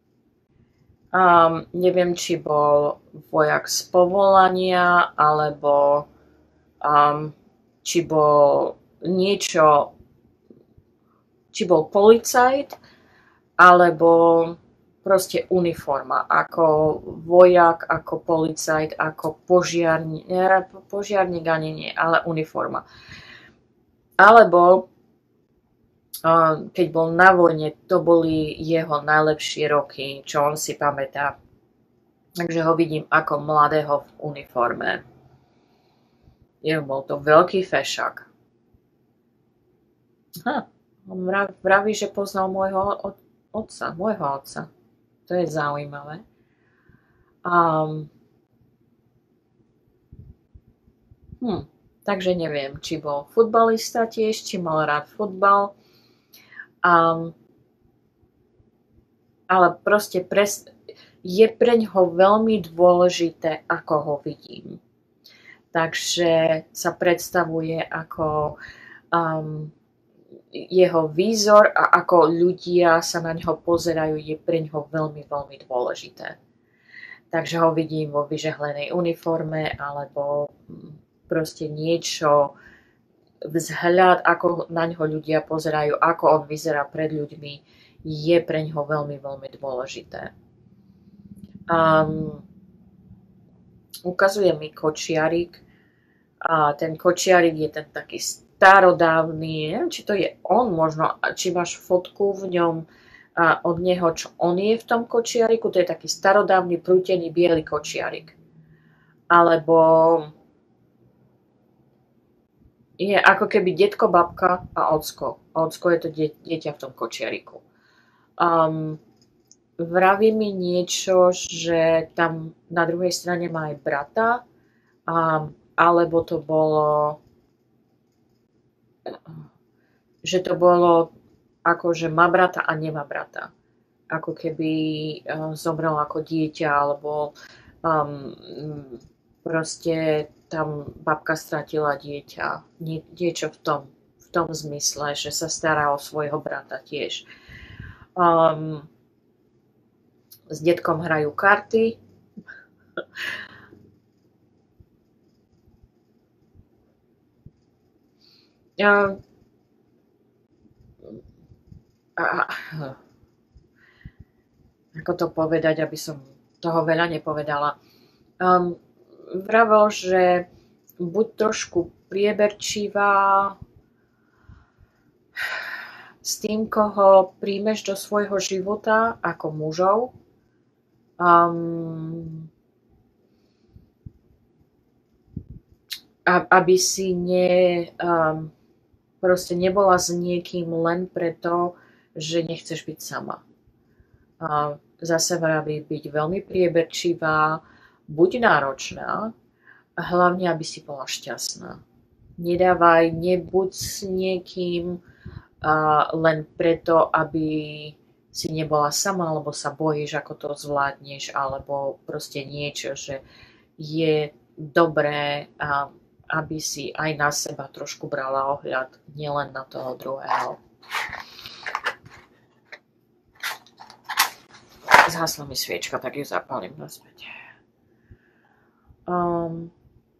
Um, neviem, či bol vojak z povolania, alebo um, či bol niečo, či bol policajt, alebo proste uniforma, ako vojak, ako policajt, ako požiarník, požiarník ani nie, ale uniforma. Alebo keď bol na vojne, to boli jeho najlepšie roky, čo on si pamätá. Takže ho vidím ako mladého v uniforme. Je, bol to veľký fešák. Aha, on vraví, že poznal môjho otca, môjho otca. To je zaujímavé. Um, hm, takže neviem, či bol futbalista tiež, či mal rád futbal. Um, ale proste pres, je preňho veľmi dôležité, ako ho vidím. Takže sa predstavuje ako um, jeho výzor a ako ľudia sa na ňo pozerajú, je preňho veľmi, veľmi dôležité. Takže ho vidím vo vyžehlenej uniforme alebo proste niečo, vzhľad, ako na ňo ľudia pozerajú, ako on vyzerá pred ľuďmi, je preňho veľmi, veľmi dôležité. Um, ukazuje mi kočiarik a ten kočiarik je ten taký starodávny, neviem, či to je on možno, či máš fotku v ňom a od neho, čo on je v tom kočiariku, to je taký starodávny, prútený, biely kočiarik. Alebo je ako keby detko, babka a ocko. A ocko je to dieťa v tom kočiariku. Um, vraví mi niečo, že tam na druhej strane má aj brata, um, alebo to bolo, že to bolo ako, že má brata a nemá brata. Ako keby uh, zomrel ako dieťa, alebo um, proste tam babka stratila dieťa. Nie, niečo v tom, v tom zmysle, že sa stará o svojho brata tiež. Um, s detkom hrajú karty. Um, a, ako to povedať, aby som toho veľa nepovedala. Um, vravel, že buď trošku prieberčivá s tým, koho príjmeš do svojho života ako mužov. Um, aby si ne, um, proste nebola s niekým len preto, že nechceš byť sama. A zase vraví byť veľmi prieberčivá, buď náročná, a hlavne, aby si bola šťastná. Nedávaj, nebuď s niekým a len preto, aby si nebola sama, alebo sa bojíš, ako to zvládneš, alebo proste niečo, že je dobré, a aby si aj na seba trošku brala ohľad, nielen na toho druhého. Zhasla mi sviečka, tak ju zapálim naspäť. Um,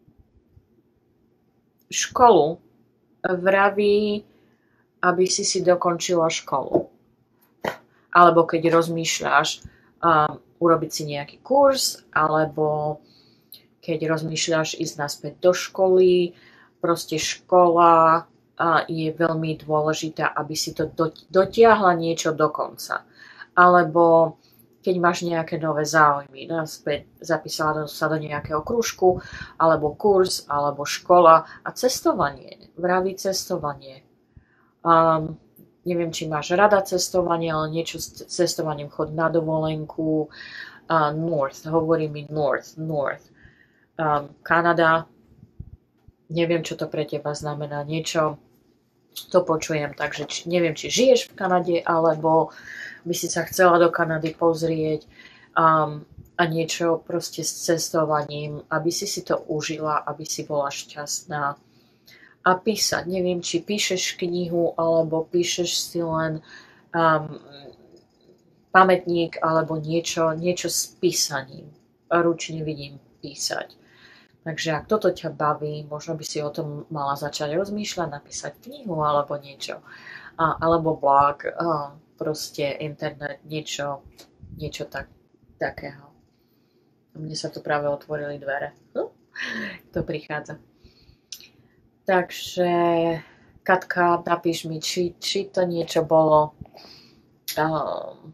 školu vraví, aby si si dokončila školu. Alebo keď rozmýšľaš um, urobiť si nejaký kurz, alebo keď rozmýšľaš ísť naspäť do školy, proste škola uh, je veľmi dôležitá, aby si to dotiahla niečo do konca. Alebo keď máš nejaké nové záujmy, naspäť zapísala sa do nejakého krúžku, alebo kurz, alebo škola a cestovanie, vraví cestovanie. Um, neviem, či máš rada cestovanie, ale niečo s cestovaním, chod na dovolenku, uh, north, hovorí mi north, north. Um, Kanada, neviem, čo to pre teba znamená, niečo, to počujem, takže či, neviem, či žiješ v Kanade, alebo by si sa chcela do Kanady pozrieť um, a niečo proste s cestovaním, aby si si to užila, aby si bola šťastná. A písať, neviem, či píšeš knihu, alebo píšeš si len um, pamätník, alebo niečo, niečo s písaním. Ručne vidím písať. Takže ak toto ťa baví, možno by si o tom mala začať rozmýšľať, napísať knihu alebo niečo. A, alebo blog, a proste internet, niečo, niečo tak, takého. Mne sa tu práve otvorili dvere. Hm? To prichádza. Takže, Katka, napíš mi, či, či to niečo bolo, um,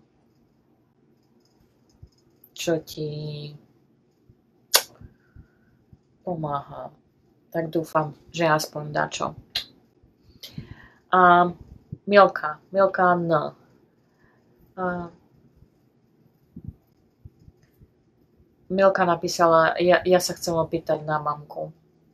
čo ti pomáha. Tak dúfam, že aspoň dačo. A Milka, Milka N. A Milka napísala, ja, ja sa chcem opýtať na mamku.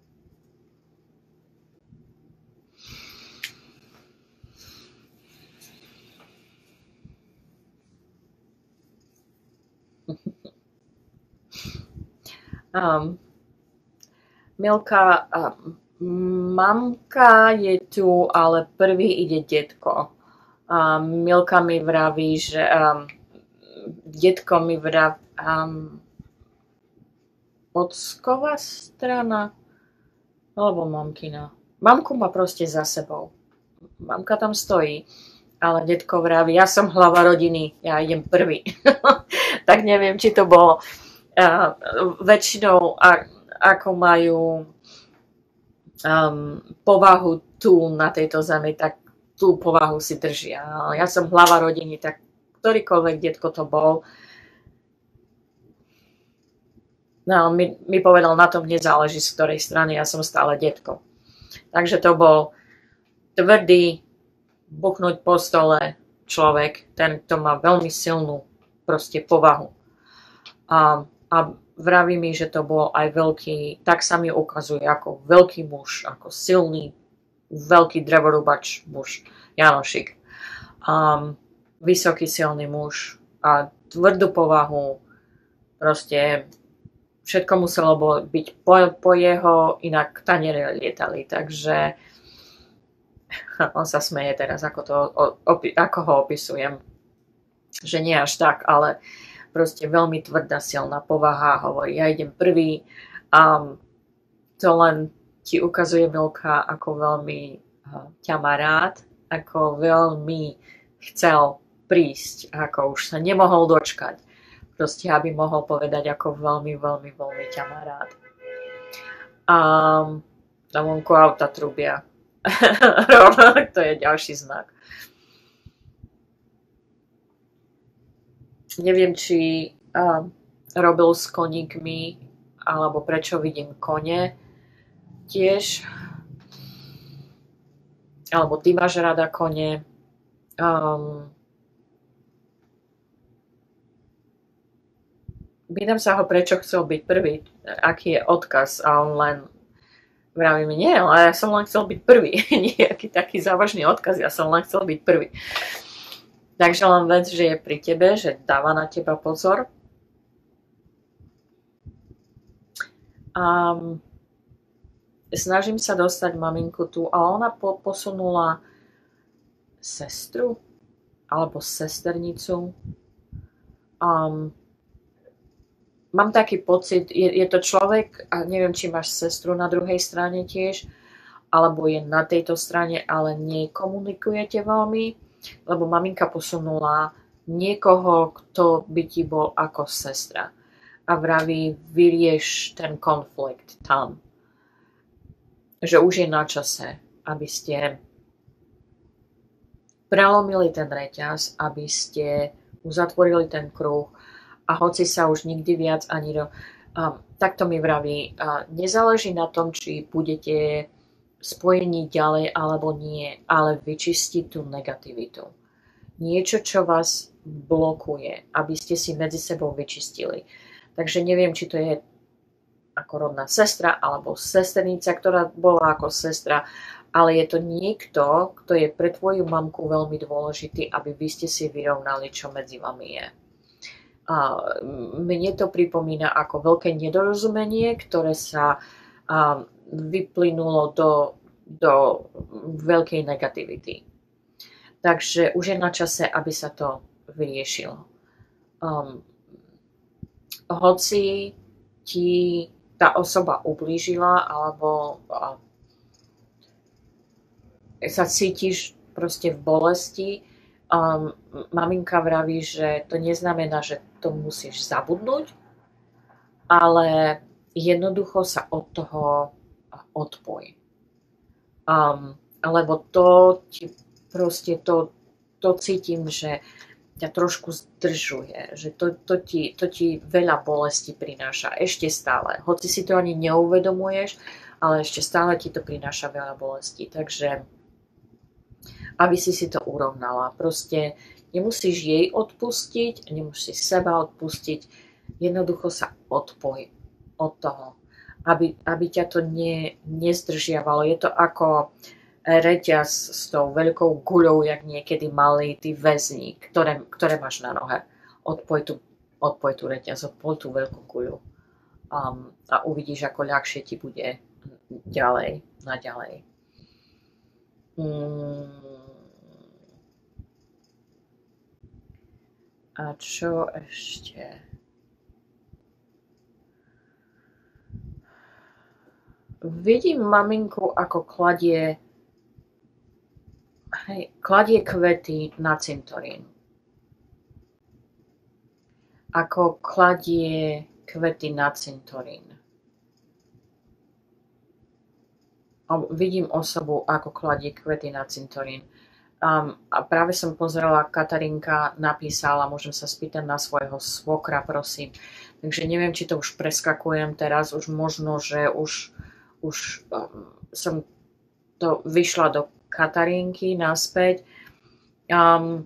Um, Milka, um, mamka je tu, ale prvý ide detko. Um, Milka mi vraví, že um, detko mi vraví, um, ocková strana, alebo mamkina. Mamku má proste za sebou. Mamka tam stojí, ale detko vraví, ja som hlava rodiny, ja idem prvý. Tak neviem, či to bolo uh, väčšinou, a, ako majú um, povahu tu na tejto zemi, tak tú povahu si držia. Ja som hlava rodiny, tak ktorýkoľvek detko to bol, no, mi, mi povedal, na tom nezáleží, z ktorej strany, ja som stále detko. Takže to bol tvrdý, buchnúť po stole človek, ten, kto má veľmi silnú proste povahu. A, a vraví mi, že to bol aj veľký, tak sa mi ukazuje ako veľký muž, ako silný, veľký drevorúbač muž, Janošik. Um, vysoký, silný muž a tvrdú povahu, proste všetko muselo byť po, po jeho, inak taniere lietali, takže on sa smeje teraz, ako, to, opi, ako ho opisujem, že nie až tak, ale proste veľmi tvrdá, silná povaha, hovorí, ja idem prvý, a to len ti ukazuje, Milka, ako veľmi ťa má rád, ako veľmi chcel prísť, ako už sa nemohol dočkať. Proste, aby mohol povedať, ako veľmi, veľmi, veľmi ťa má rád. A na vonku auta trubia. To je ďalší znak. Neviem, či uh, robil s koníkmi, alebo prečo vidím kone. tiež, alebo ty máš rada kone. Um, pýtam sa ho, prečo chcel byť prvý, aký je odkaz a on len vraví mi, nie, ale ja som len chcel byť prvý. Nejaký taký závažný odkaz, ja som len chcel byť prvý. Takže len vec, že je pri tebe, že dáva na teba pozor. Um, snažím sa dostať maminku tu, ale ona po, posunula sestru alebo sesternicu. Um, mám taký pocit, je, je to človek, a neviem, či máš sestru na druhej strane tiež, alebo je na tejto strane, ale nekomunikujete veľmi, lebo maminka posunula niekoho, kto by ti bol ako sestra. A vraví, vyrieš ten konflikt tam. Že už je na čase, aby ste prelomili ten reťaz, aby ste uzatvorili ten kruh a hoci sa už nikdy viac ani do... Um, takto mi vraví, uh, nezáleží na tom, či budete spojení ďalej alebo nie, ale vyčistiť tú negativitu. Niečo, čo vás blokuje, aby ste si medzi sebou vyčistili. Takže neviem, či to je ako rodná sestra alebo sesternica, ktorá bola ako sestra, ale je to niekto, kto je pre tvoju mamku veľmi dôležitý, aby vy ste si vyrovnali, čo medzi vami je. A mne to pripomína ako veľké nedorozumenie, ktoré sa a, vyplynulo do, do veľkej negativity. Takže už je na čase, aby sa to vyriešilo. Um, hoci ti tá osoba ublížila alebo a, sa cítiš proste v bolesti, um, maminka vraví, že to neznamená, že to musíš zabudnúť, ale jednoducho sa od toho odpoj. Um, lebo to ti proste to, to cítim, že ťa trošku zdržuje, že to, to, ti, to ti veľa bolesti prináša ešte stále. Hoci si to ani neuvedomuješ, ale ešte stále ti to prináša veľa bolesti. Takže aby si si to urovnala. Proste nemusíš jej odpustiť, nemusíš seba odpustiť, jednoducho sa odpoj od toho, aby, aby ťa to ne, nezdržiavalo. Je to ako reťaz s tou veľkou guľou, jak niekedy mali tí väzni, ktoré, ktoré máš na nohe. Odpoj tú, odpoj tú reťaz, odpoj tú veľkú guľu um, a uvidíš, ako ľahšie ti bude ďalej, naďalej. Hmm. A čo ešte? Vidím maminku, ako kladie, hej, kladie kvety na cintorín. Ako kladie kvety na cintorín. Vidím osobu, ako kladie kvety na cintorín. Um, a práve som pozerala, Katarinka napísala, môžem sa spýtať na svojho svokra, prosím. Takže neviem, či to už preskakujem teraz, už možno, že už už um, som to vyšla do Katarinky naspäť. Um,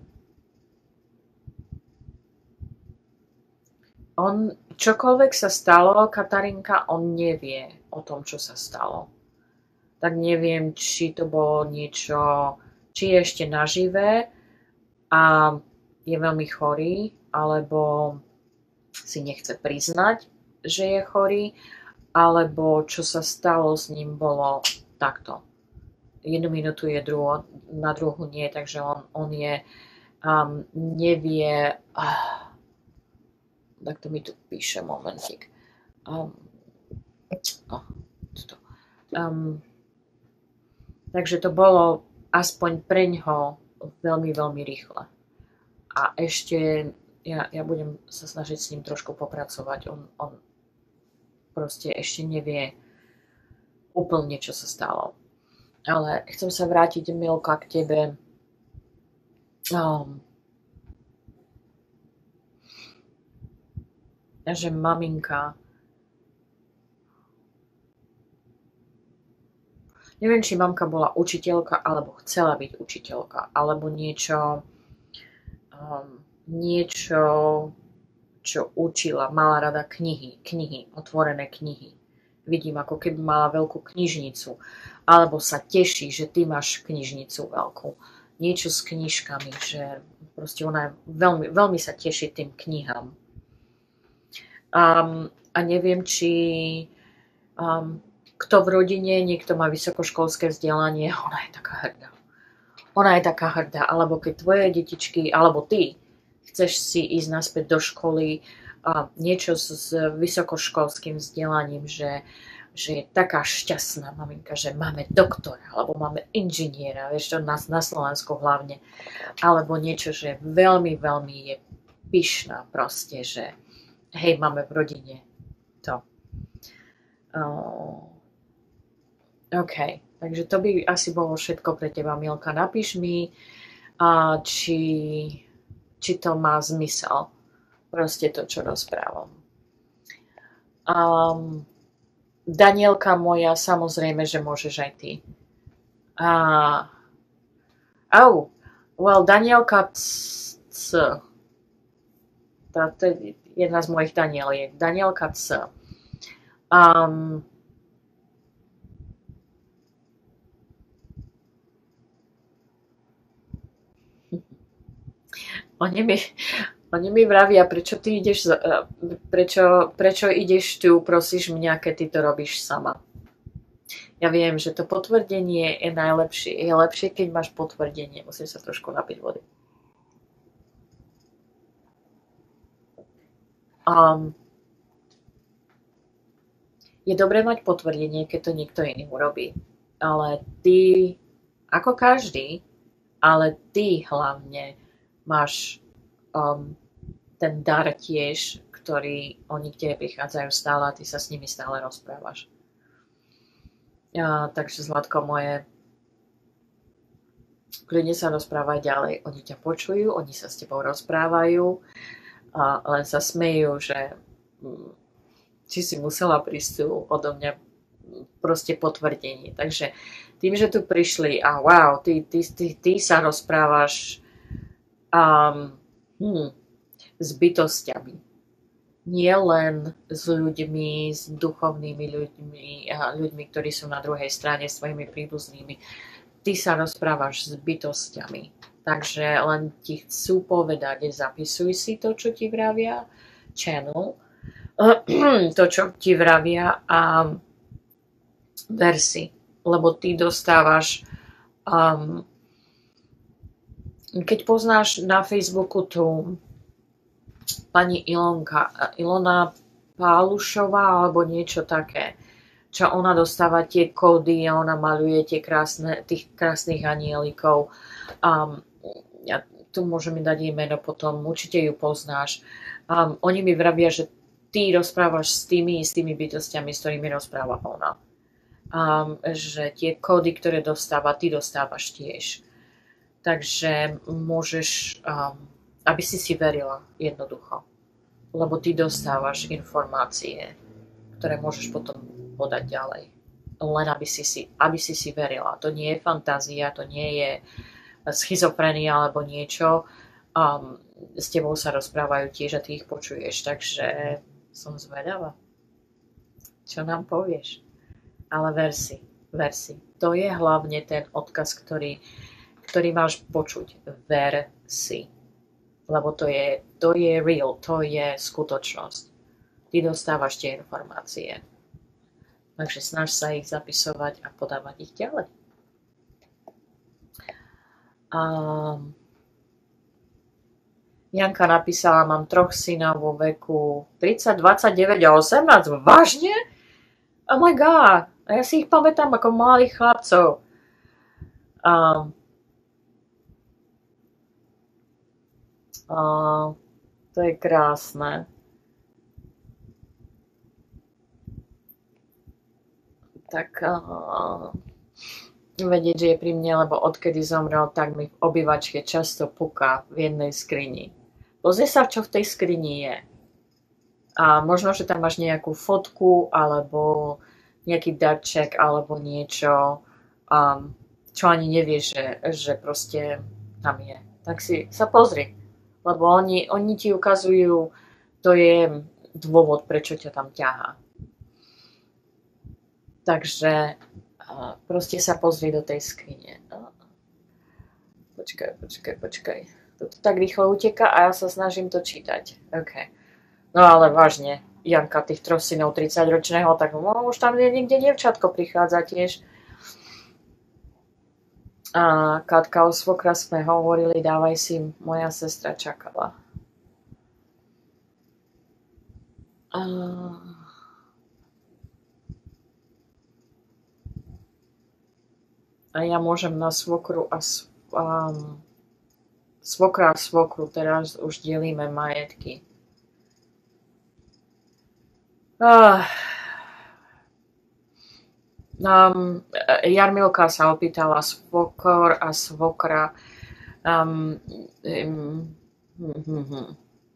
on, čokoľvek sa stalo, Katarinka, on nevie o tom, čo sa stalo. Tak neviem, či to bolo niečo, či je ešte naživé a je veľmi chorý, alebo si nechce priznať, že je chorý, alebo čo sa stalo s ním bolo takto. Jednu minútu je druho, na druhu nie, takže on, on je, um, nevie, uh, tak to mi tu píše, momentík. Um, oh, um, takže to bolo aspoň preňho veľmi, veľmi rýchle. A ešte, ja, ja budem sa snažiť s ním trošku popracovať, on, on proste ešte nevie úplne, čo sa stalo. Ale chcem sa vrátiť, Milka, k tebe. Um, že maminka neviem, či mamka bola učiteľka, alebo chcela byť učiteľka, alebo niečo, um, niečo, čo učila, mala rada knihy, knihy, otvorené knihy. Vidím, ako keby mala veľkú knižnicu, alebo sa teší, že ty máš knižnicu veľkú. Niečo s knižkami, že proste ona veľmi, veľmi sa teší tým knihám. Um, a neviem, či um, kto v rodine, niekto má vysokoškolské vzdelanie, ona je taká hrdá. Ona je taká hrdá, alebo keď tvoje detičky, alebo ty, chceš si ísť naspäť do školy, a niečo s, s vysokoškolským vzdelaním, že, že je taká šťastná maminka, že máme doktora, alebo máme inžiniera, vieš to, na, na Slovensku hlavne, alebo niečo, že veľmi, veľmi je pyšná proste, že hej, máme v rodine to. Uh, OK, takže to by asi bolo všetko pre teba, Milka. Napíš mi, uh, či, či to má zmysel. Proste to, čo rozprávam. Um, Danielka moja, samozrejme, že môžeš aj ty. Uh, oh, well, Danielka c, c. To je jedna z mojich Danieliek. Danielka C. Um, oni mi... Oni mi vravia, prečo ty ideš, prečo, prečo ideš tu, prosíš mňa, keď ty to robíš sama. Ja viem, že to potvrdenie je najlepšie. Je lepšie, keď máš potvrdenie. Musím sa trošku napiť vody. Um, je dobré mať potvrdenie, keď to niekto iný urobí. Ale ty, ako každý, ale ty hlavne máš Um, ten dar tiež, ktorý oni k tebe prichádzajú stále a ty sa s nimi stále rozprávaš. A, takže Zlatko moje, kľudne sa rozprávaj ďalej. Oni ťa počujú, oni sa s tebou rozprávajú a len sa smejú, že hm, či si musela prísť tu odo mňa proste potvrdenie. Takže tým, že tu prišli a wow, ty, ty, ty, ty sa rozprávaš um, Hmm, s bytostiami. Nie len s ľuďmi, s duchovnými ľuďmi, ľuďmi, ktorí sú na druhej strane, s svojimi príbuznými. Ty sa rozprávaš s bytostiami. Takže len ti chcú povedať, zapisuj si to, čo ti vravia, channel, to, čo ti vravia a ver si, lebo ty dostávaš um, keď poznáš na Facebooku tú pani Ilonka, Ilona Pálušová alebo niečo také, čo ona dostáva tie kódy a ona maľuje tie krásne, tých krásnych anielikov. Um, ja tu môžem mi dať jej meno potom, určite ju poznáš. Um, oni mi vravia, že ty rozprávaš s tými istými bytostiami, s ktorými rozpráva ona. Um, že tie kódy, ktoré dostáva, ty dostávaš tiež. Takže môžeš, um, aby si si verila jednoducho. Lebo ty dostávaš informácie, ktoré môžeš potom podať ďalej. Len aby si si, aby si, si verila. To nie je fantázia, to nie je schizofrenia alebo niečo. Um, s tebou sa rozprávajú tiež a ty ich počuješ. Takže som zvedavá. Čo nám povieš? Ale ver si, ver si. To je hlavne ten odkaz, ktorý ktorý máš počuť. Ver si. Lebo to je, to je real, to je skutočnosť. Ty dostávaš tie informácie. Takže snaž sa ich zapisovať a podávať ich ďalej. Um, Janka napísala, mám troch synov vo veku tridsať, dvadsaťdeväť a osemnásť. Vážne? Oh my god. A ja si ich pamätám ako malých chlapcov. Um, Uh, to je krásne. Tak uh, vedieť, že je pri mne, lebo odkedy zomrel, tak mi v obývačke často puká v jednej skrini. Pozri sa, čo v tej skrini je. A možno, že tam máš nejakú fotku, alebo nejaký darček, alebo niečo. um, čo ani nevie, že, že proste tam je. Tak si sa pozri, lebo oni, oni ti ukazujú, to je dôvod, prečo ťa tam ťahá. Takže uh, proste sa pozri do tej skrine. No. Počkaj, počkaj, počkaj. Toto tak rýchlo uteká a ja sa snažím to čítať. OK. No ale vážne, Janka, tých troch synov tridsaťročného, tak no, už tam je niekde dievčatko prichádza tiež. A Katka, o svokra sme hovorili, dávaj si, moja sestra čakala. A... a ja môžem na svokru a um, svokra a svokru teraz už delíme majetky. Uh, um, Jarmilka sa opýtala svokor a svokra. Um, um, um, um.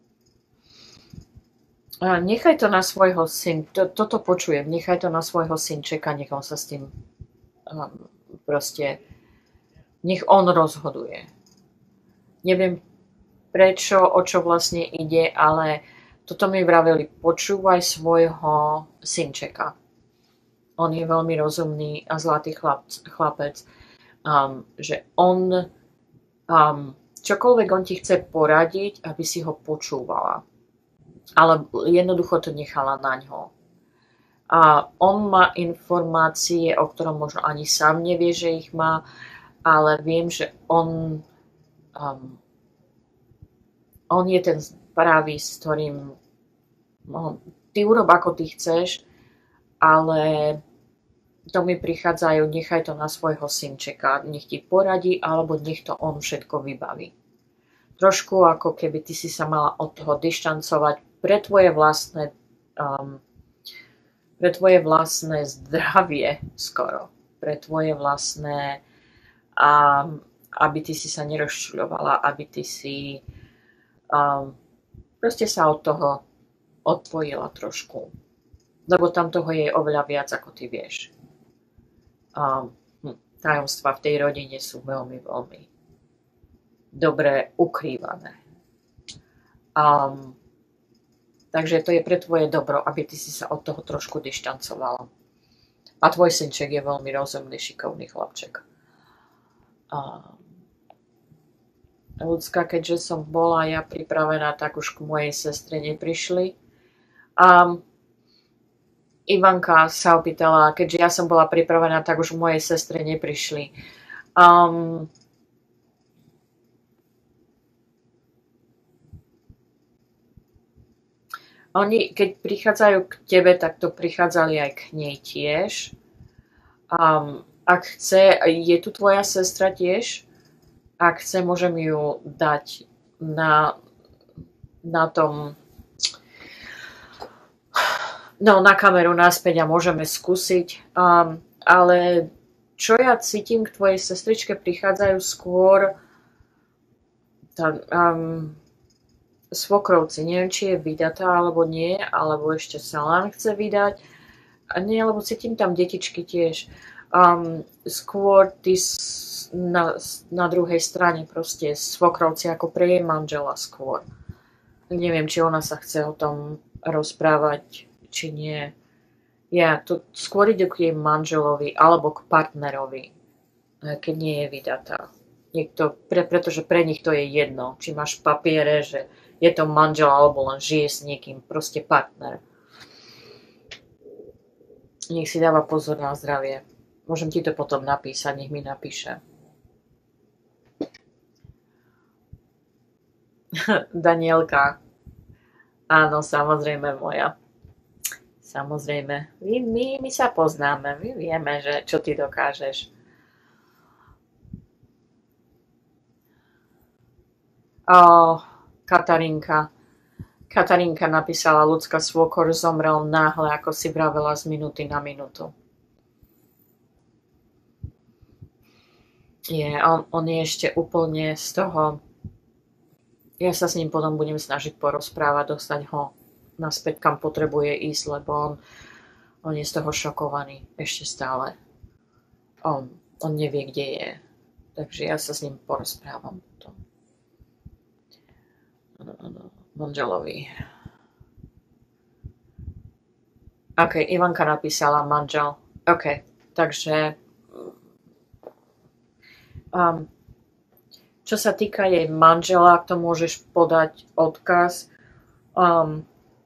Uh, nechaj to na svojho syn, to, toto počujem, nechaj to na svojho synčeka, nech on sa s tým um, proste, nech on rozhoduje. Neviem prečo, o čo vlastne ide, ale toto mi vraveli, počúvaj svojho synčeka. On je veľmi rozumný a zlatý chlap, chlapec, um, že on, um, čokoľvek on ti chce poradiť, aby si ho počúvala. Ale jednoducho to nechala na ňo. A on má informácie, o ktorom možno ani sám nevie, že ich má, ale viem, že on, um, on je ten pravý, s ktorým no, ty urob ako ty chceš, ale to mi prichádzajú, nechaj to na svojho synčeka, nech ti poradí, alebo nech to on všetko vybaví. Trošku ako keby ty si sa mala od toho dištancovať pre tvoje vlastné um, pre tvoje vlastné zdravie skoro, pre tvoje vlastné, um, aby ty si sa nerozčuľovala, aby ty si um, proste sa od toho odpojila trošku. Lebo tam toho je oveľa viac, ako ty vieš. Um, hm, tajomstvá v tej rodine sú veľmi, veľmi dobre ukrývané. Um, Takže to je pre tvoje dobro, aby ty si sa od toho trošku dištancovala. A tvoj synček je veľmi rozumný, šikovný chlapček. Ľudská, keďže som bola ja pripravená, tak už k mojej sestre neprišli. A Ivanka sa opýtala, keďže ja som bola pripravená, tak už k mojej sestre neprišli. Um, Oni, keď prichádzajú k tebe, tak to prichádzali aj k nej tiež. Um, ak chce, je tu tvoja sestra tiež? Ak chce, môžem ju dať na, na tom, no na kameru naspäť a môžeme skúsiť. Um, ale čo ja cítim k tvojej sestričke, prichádzajú skôr tá, um, svokrovci, neviem, či je vydatá alebo nie, alebo ešte sa len chce vydať. A nie, lebo cítim tam detičky tiež. Um, skôr ty na, na druhej strane proste svokrovci ako pre jej manžela skôr. Neviem, či ona sa chce o tom rozprávať, či nie. Ja, to skôr ide k jej manželovi alebo k partnerovi, keď nie je vydatá. Niekto, pre, pretože pre nich to je jedno, či máš papiere, že je to manžel alebo len žije s niekým, proste partner. Nech si dáva pozor na zdravie. Môžem ti to potom napísať, nech mi napíše. Danielka. Áno, samozrejme moja. Samozrejme. My, my, my sa poznáme, my vieme, že čo ty dokážeš. Oh, Katarínka. Katarínka napísala, ľudská svokor zomrel náhle, ako si vravela, z minúty na minútu. Je, on, on je ešte úplne z toho. Ja sa s ním potom budem snažiť porozprávať, dostať ho naspäť, kam potrebuje ísť, lebo on, on je z toho šokovaný ešte stále. On, on nevie, kde je. Takže ja sa s ním porozprávam potom. Manželovi. OK, Ivanka napísala manžel. OK, takže um, čo sa týka jej manžela, to môžeš podať odkaz. Um,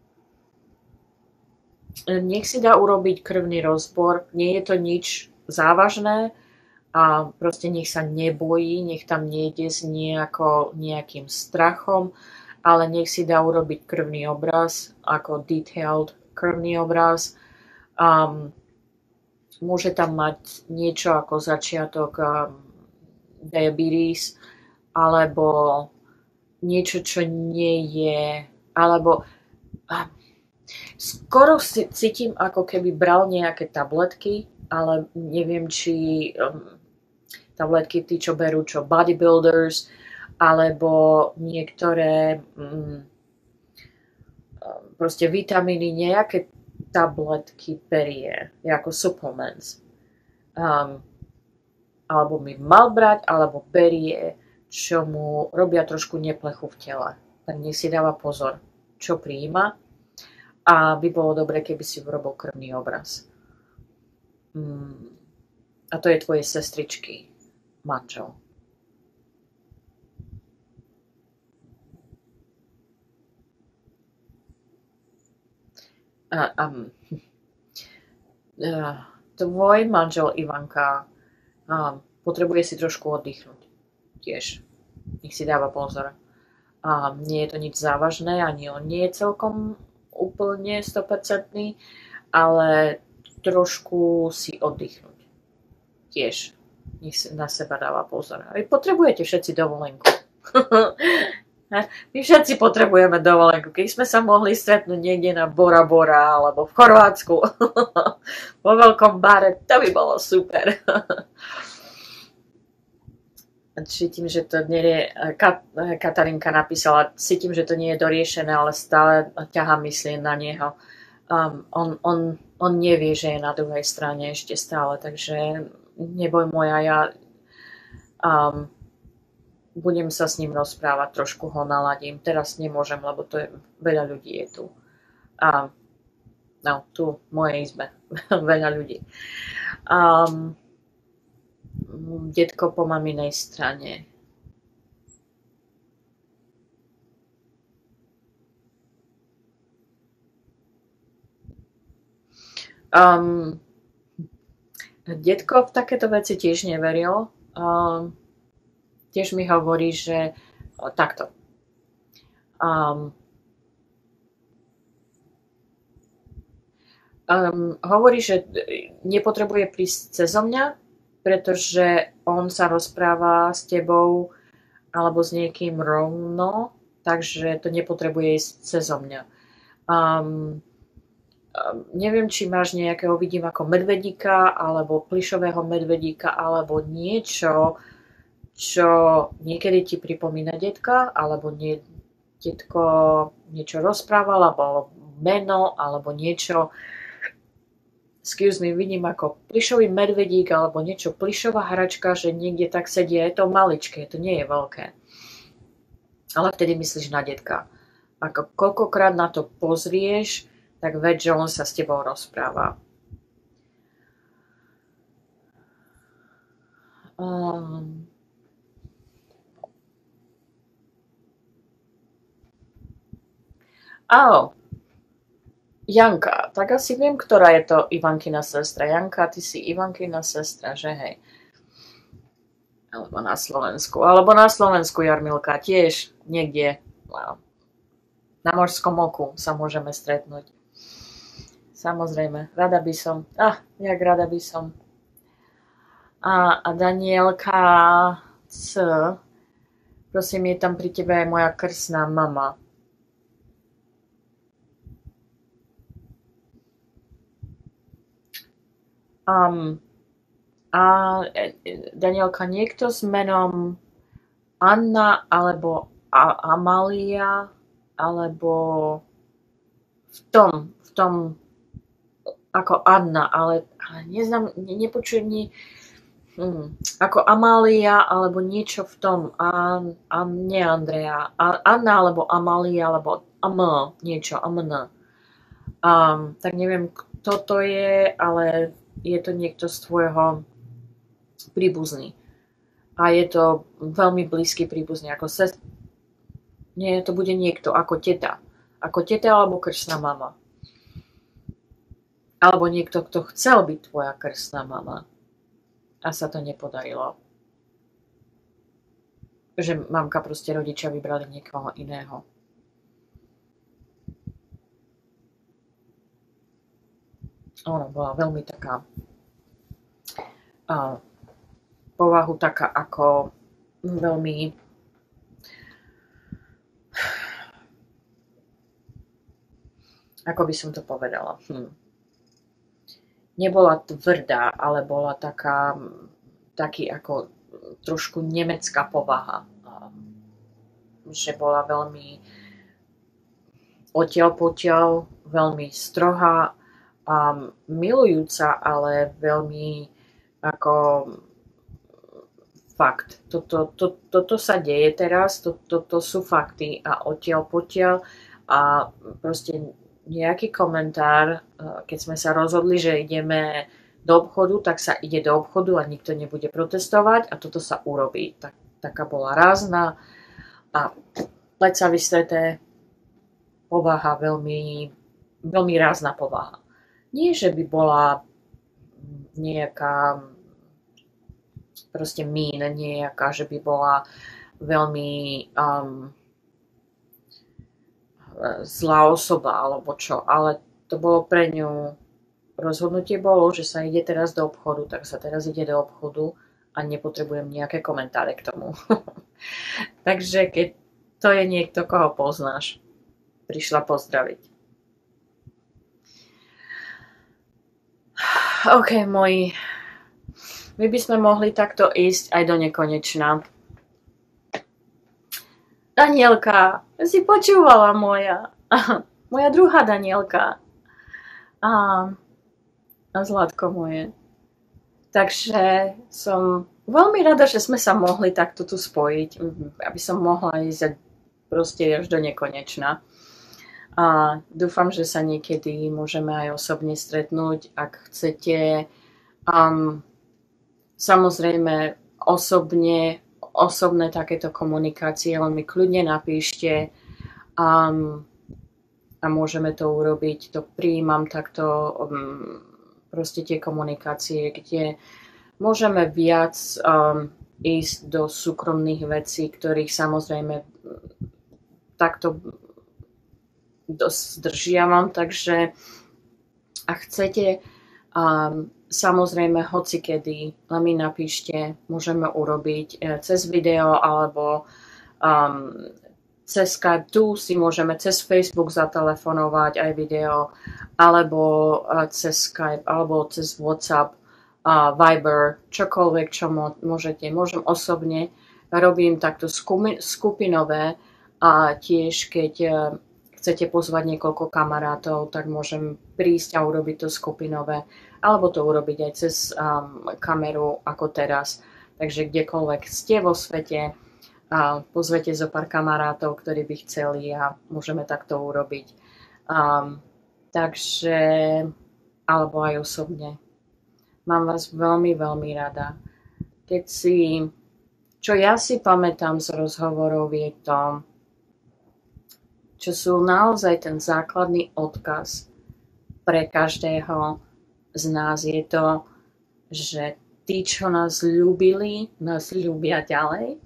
nech si dá urobiť krvný rozbor. Nie je to nič závažné a proste nech sa nebojí, nech tam nejde s nejako, nejakým strachom, ale nech si dá urobiť krvný obraz, ako detailed krvný obraz. Um, môže tam mať niečo ako začiatok um, diabetes, alebo niečo, čo nie je, alebo um, skoro si cítim, ako keby bral nejaké tabletky, ale neviem, či um, tabletky tí, čo berú, čo bodybuilders, alebo niektoré um, proste vitamíny, nejaké tabletky berie, ako supplements. Um, alebo by mal brať, alebo berie, čo mu robia trošku neplechu v tele. Tak nech si dáva pozor, čo prijíma. A by bolo dobre, keby si urobil krvný obraz. Um, a to je tvojej sestričky manžel. Uh, um, uh, tvoj manžel Ivanka um, potrebuje si trošku oddychnúť. Tiež. Nech si dáva pozor. Um, nie je to nič závažné, ani on nie je celkom úplne sto percent, ale trošku si oddychnúť. Tiež. Nech si na seba dáva pozor. Vy potrebujete všetci dovolenku. My všetci potrebujeme dovolenku. Keď sme sa mohli stretnúť niekde na Bora Bora alebo v Chorvátsku vo veľkom bare, to by bolo super. Cítim, že to nie je, Kat, Katarinka napísala, cítim, že to nie je doriešené, ale stále ťahá myslieť na neho. Um, on, on, on nevie, že je na druhej strane ešte stále, takže neboj moja, ja um, budem sa s ním rozprávať, trošku ho naladím. Teraz nemôžem, lebo to je, veľa ľudí je tu. A no, tu v mojej izbe veľa ľudí. Um, detko po maminej strane. Um, detko v takéto veci tiež neveril. Um, tiež mi hovorí, že o, takto. Um, um, hovorí, že nepotrebuje prísť cezo mňa, pretože on sa rozpráva s tebou alebo s niekým rovno, takže to nepotrebuje ísť cezo mňa. Um, neviem, či máš nejakého, vidím ako medvedíka, alebo plyšového medvedíka, alebo niečo, čo niekedy ti pripomína detka, alebo nie, detko niečo rozprával, alebo meno, alebo niečo. Excuse me, vidím ako plyšový medvedík, alebo niečo, plyšová hračka, že niekde tak sedí, je to maličké, to nie je veľké. Ale vtedy myslíš na detka. Ako koľkokrát na to pozrieš, tak veď, že on sa s tebou rozpráva. Um, oh, Janka, tak asi viem, ktorá je to Ivankina sestra. Janka, ty si Ivankina sestra, že hej? Alebo na Slovensku. Alebo na Slovensku, Jarmilka, tiež niekde. Wow. Na Morskom oku sa môžeme stretnúť. Samozrejme, rada by som. Ah, jak rada by som. A, a Danielka C. Prosím, je tam pri tebe aj moja krstná mama. Um, a Danielka, niekto s menom Anna alebo a- Amalia, alebo v tom, v tom ako Anna, ale, ale neznám, ne, nepočujem ni... Hmm. Ako Amália, alebo niečo v tom. A, a nie Andrea. A, Anna, alebo Amália, alebo Am, niečo, Amn. Um, tak neviem, kto to je, ale je to niekto z tvojho príbuzný. A je to veľmi blízky príbuzný. Ako sest... Nie, to bude niekto, ako teta. Ako teta, alebo krstná mama. Alebo niekto, kto chcel byť tvoja krstná mama. A sa to nepodarilo. Že mamka proste rodičia vybrali niekoho iného. Ona bola veľmi taká a, povahu taká ako veľmi ako by som to povedala. Hm. Nebola tvrdá, ale bola taká taký ako trošku nemecká povaha. Že bola veľmi odtiaľ potiaľ, veľmi strohá a milujúca, ale veľmi ako fakt. Toto, to, toto sa deje teraz, to, toto sú fakty a odtiaľ potiaľ a proste nejaký komentár, keď sme sa rozhodli, že ideme do obchodu, tak sa ide do obchodu a nikto nebude protestovať a toto sa urobí. Tak, taká bola rázna a pleca vystreté povaha, veľmi, veľmi rázna povaha. Nie, že by bola nejaká proste mean, nejaká, že by bola veľmi um, zlá osoba alebo čo, ale to bolo pre ňu, rozhodnutie bolo, že sa ide teraz do obchodu, tak sa teraz ide do obchodu a nepotrebujem nejaké komentáre k tomu. Takže keď to je niekto, koho poznáš, prišla pozdraviť. OK, moji, my by sme mohli takto ísť aj do nekonečna. Danielka, si počúvala moja. Moja druhá Danielka. A, a Zlatko moje. Takže som veľmi rada, že sme sa mohli takto tu spojiť, aby som mohla ísť proste až do nekonečna. A dúfam, že sa niekedy môžeme aj osobne stretnúť, ak chcete. Um, samozrejme, osobne osobné takéto komunikácie, len mi kľudne napíšte um, a môžeme to urobiť. To prijímam takto um, proste tie komunikácie, kde môžeme viac um, ísť do súkromných vecí, ktorých samozrejme takto dosť zdržiavam, takže ak chcete um, samozrejme, hocikedy, len mi napíšte, môžeme urobiť cez video alebo um, cez Skype, tu si môžeme cez Facebook zatelefonovať aj video, alebo uh, cez Skype, alebo cez WhatsApp, uh, Viber, čokoľvek, čo môžete. Môžem osobne, robím takto skupinové a tiež keď uh, chcete pozvať niekoľko kamarátov, tak môžem prísť a urobiť to skupinové, alebo to urobiť aj cez um, kameru ako teraz. Takže kdekoľvek ste vo svete, uh, pozvete zo pár kamarátov, ktorí by chceli a môžeme takto urobiť. Um, takže, alebo aj osobne. Mám vás veľmi, veľmi rada. Keď si, čo ja si pamätám z rozhovorov je to, čo sú naozaj ten základný odkaz pre každého z nás je to, že tí, čo nás ľúbili, nás ľúbia ďalej.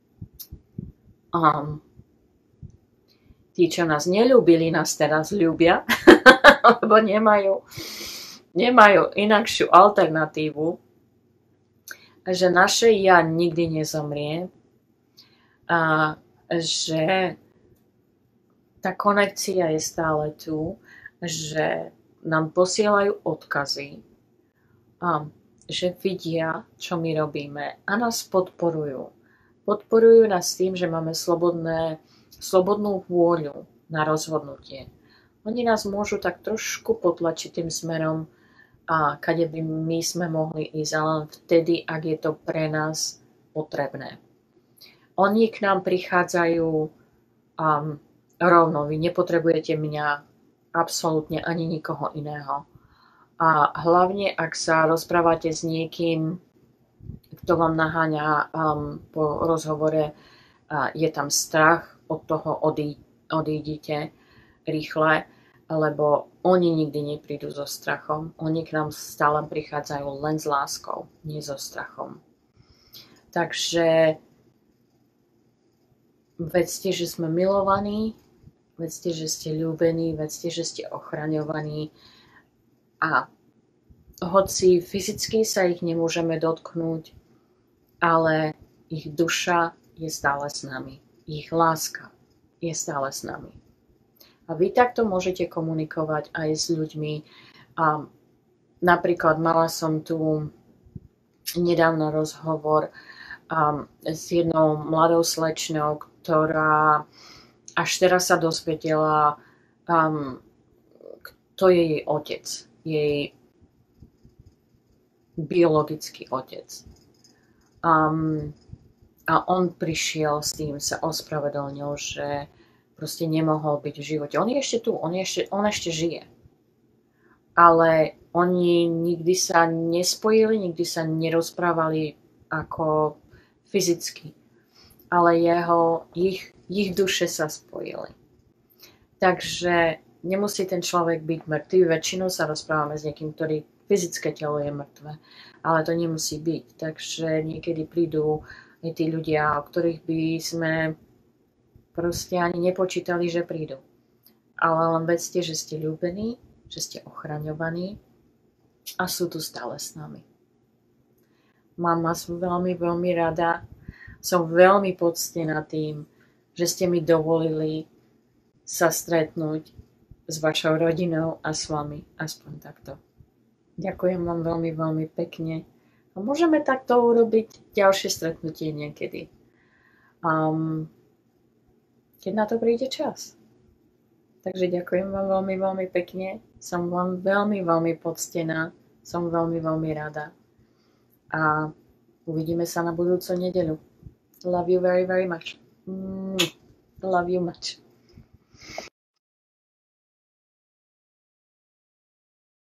Um, tí, čo nás neľúbili, nás teraz ľúbia, lebo nemajú, nemajú inakšiu alternatívu. Že naše ja nikdy nezomrie. A že tá konekcia je stále tu, že nám posielajú odkazy, a že vidia, čo my robíme a nás podporujú. Podporujú nás tým, že máme slobodné, slobodnú vôľu na rozhodnutie. Oni nás môžu tak trošku potlačiť tým smerom, a kade by my sme mohli ísť, ale len vtedy, ak je to pre nás potrebné. Oni k nám prichádzajú um, rovno, vy nepotrebujete mňa, absolútne ani nikoho iného. A hlavne, ak sa rozprávate s niekým, kto vám naháňa um, po rozhovore, uh, je tam strach, od toho odí, odídite rýchle, lebo oni nikdy neprídu so strachom. Oni k nám stále prichádzajú len s láskou, nie so strachom. Takže vedzte, že sme milovaní, vedzte, že ste ľúbení, vedzte, že ste ochraňovaní a hoci fyzicky sa ich nemôžeme dotknúť, ale ich duša je stále s nami. Ich láska je stále s nami. A vy takto môžete komunikovať aj s ľuďmi. A napríklad mala som tu nedávno rozhovor um, s jednou mladou slečnou, ktorá až teraz sa dozvedela, um, kto je jej otec. Jej biologický otec. Um, a on prišiel s tým, sa ospravedlnil, že proste nemohol byť v živote. On je ešte tu, on, je ešte, on ešte žije. Ale oni nikdy sa nespojili, nikdy sa nerozprávali ako fyzicky. Ale jeho, ich, ich duše sa spojili. Takže nemusí ten človek byť mŕtvý. Väčšinou sa rozprávame s niekým, ktorý fyzické telo je mŕtve. Ale to nemusí byť. Takže niekedy prídu aj tí ľudia, o ktorých by sme proste ani nepočítali, že prídu. Ale len vedzte, že ste ľúbení, že ste ochraňovaní a sú tu stále s nami. Mám vás veľmi, veľmi rada. Som veľmi poctená tým, že ste mi dovolili sa stretnúť s vašou rodinou a s vami, aspoň takto. Ďakujem vám veľmi, veľmi pekne. A môžeme takto urobiť ďalšie stretnutie niekedy. Um, keď na to príde čas. Takže ďakujem vám veľmi, veľmi pekne. Som vám veľmi, veľmi poctená. Som veľmi, veľmi rada. A uvidíme sa na budúcu nedeľu. Love you very, very much. Love you much.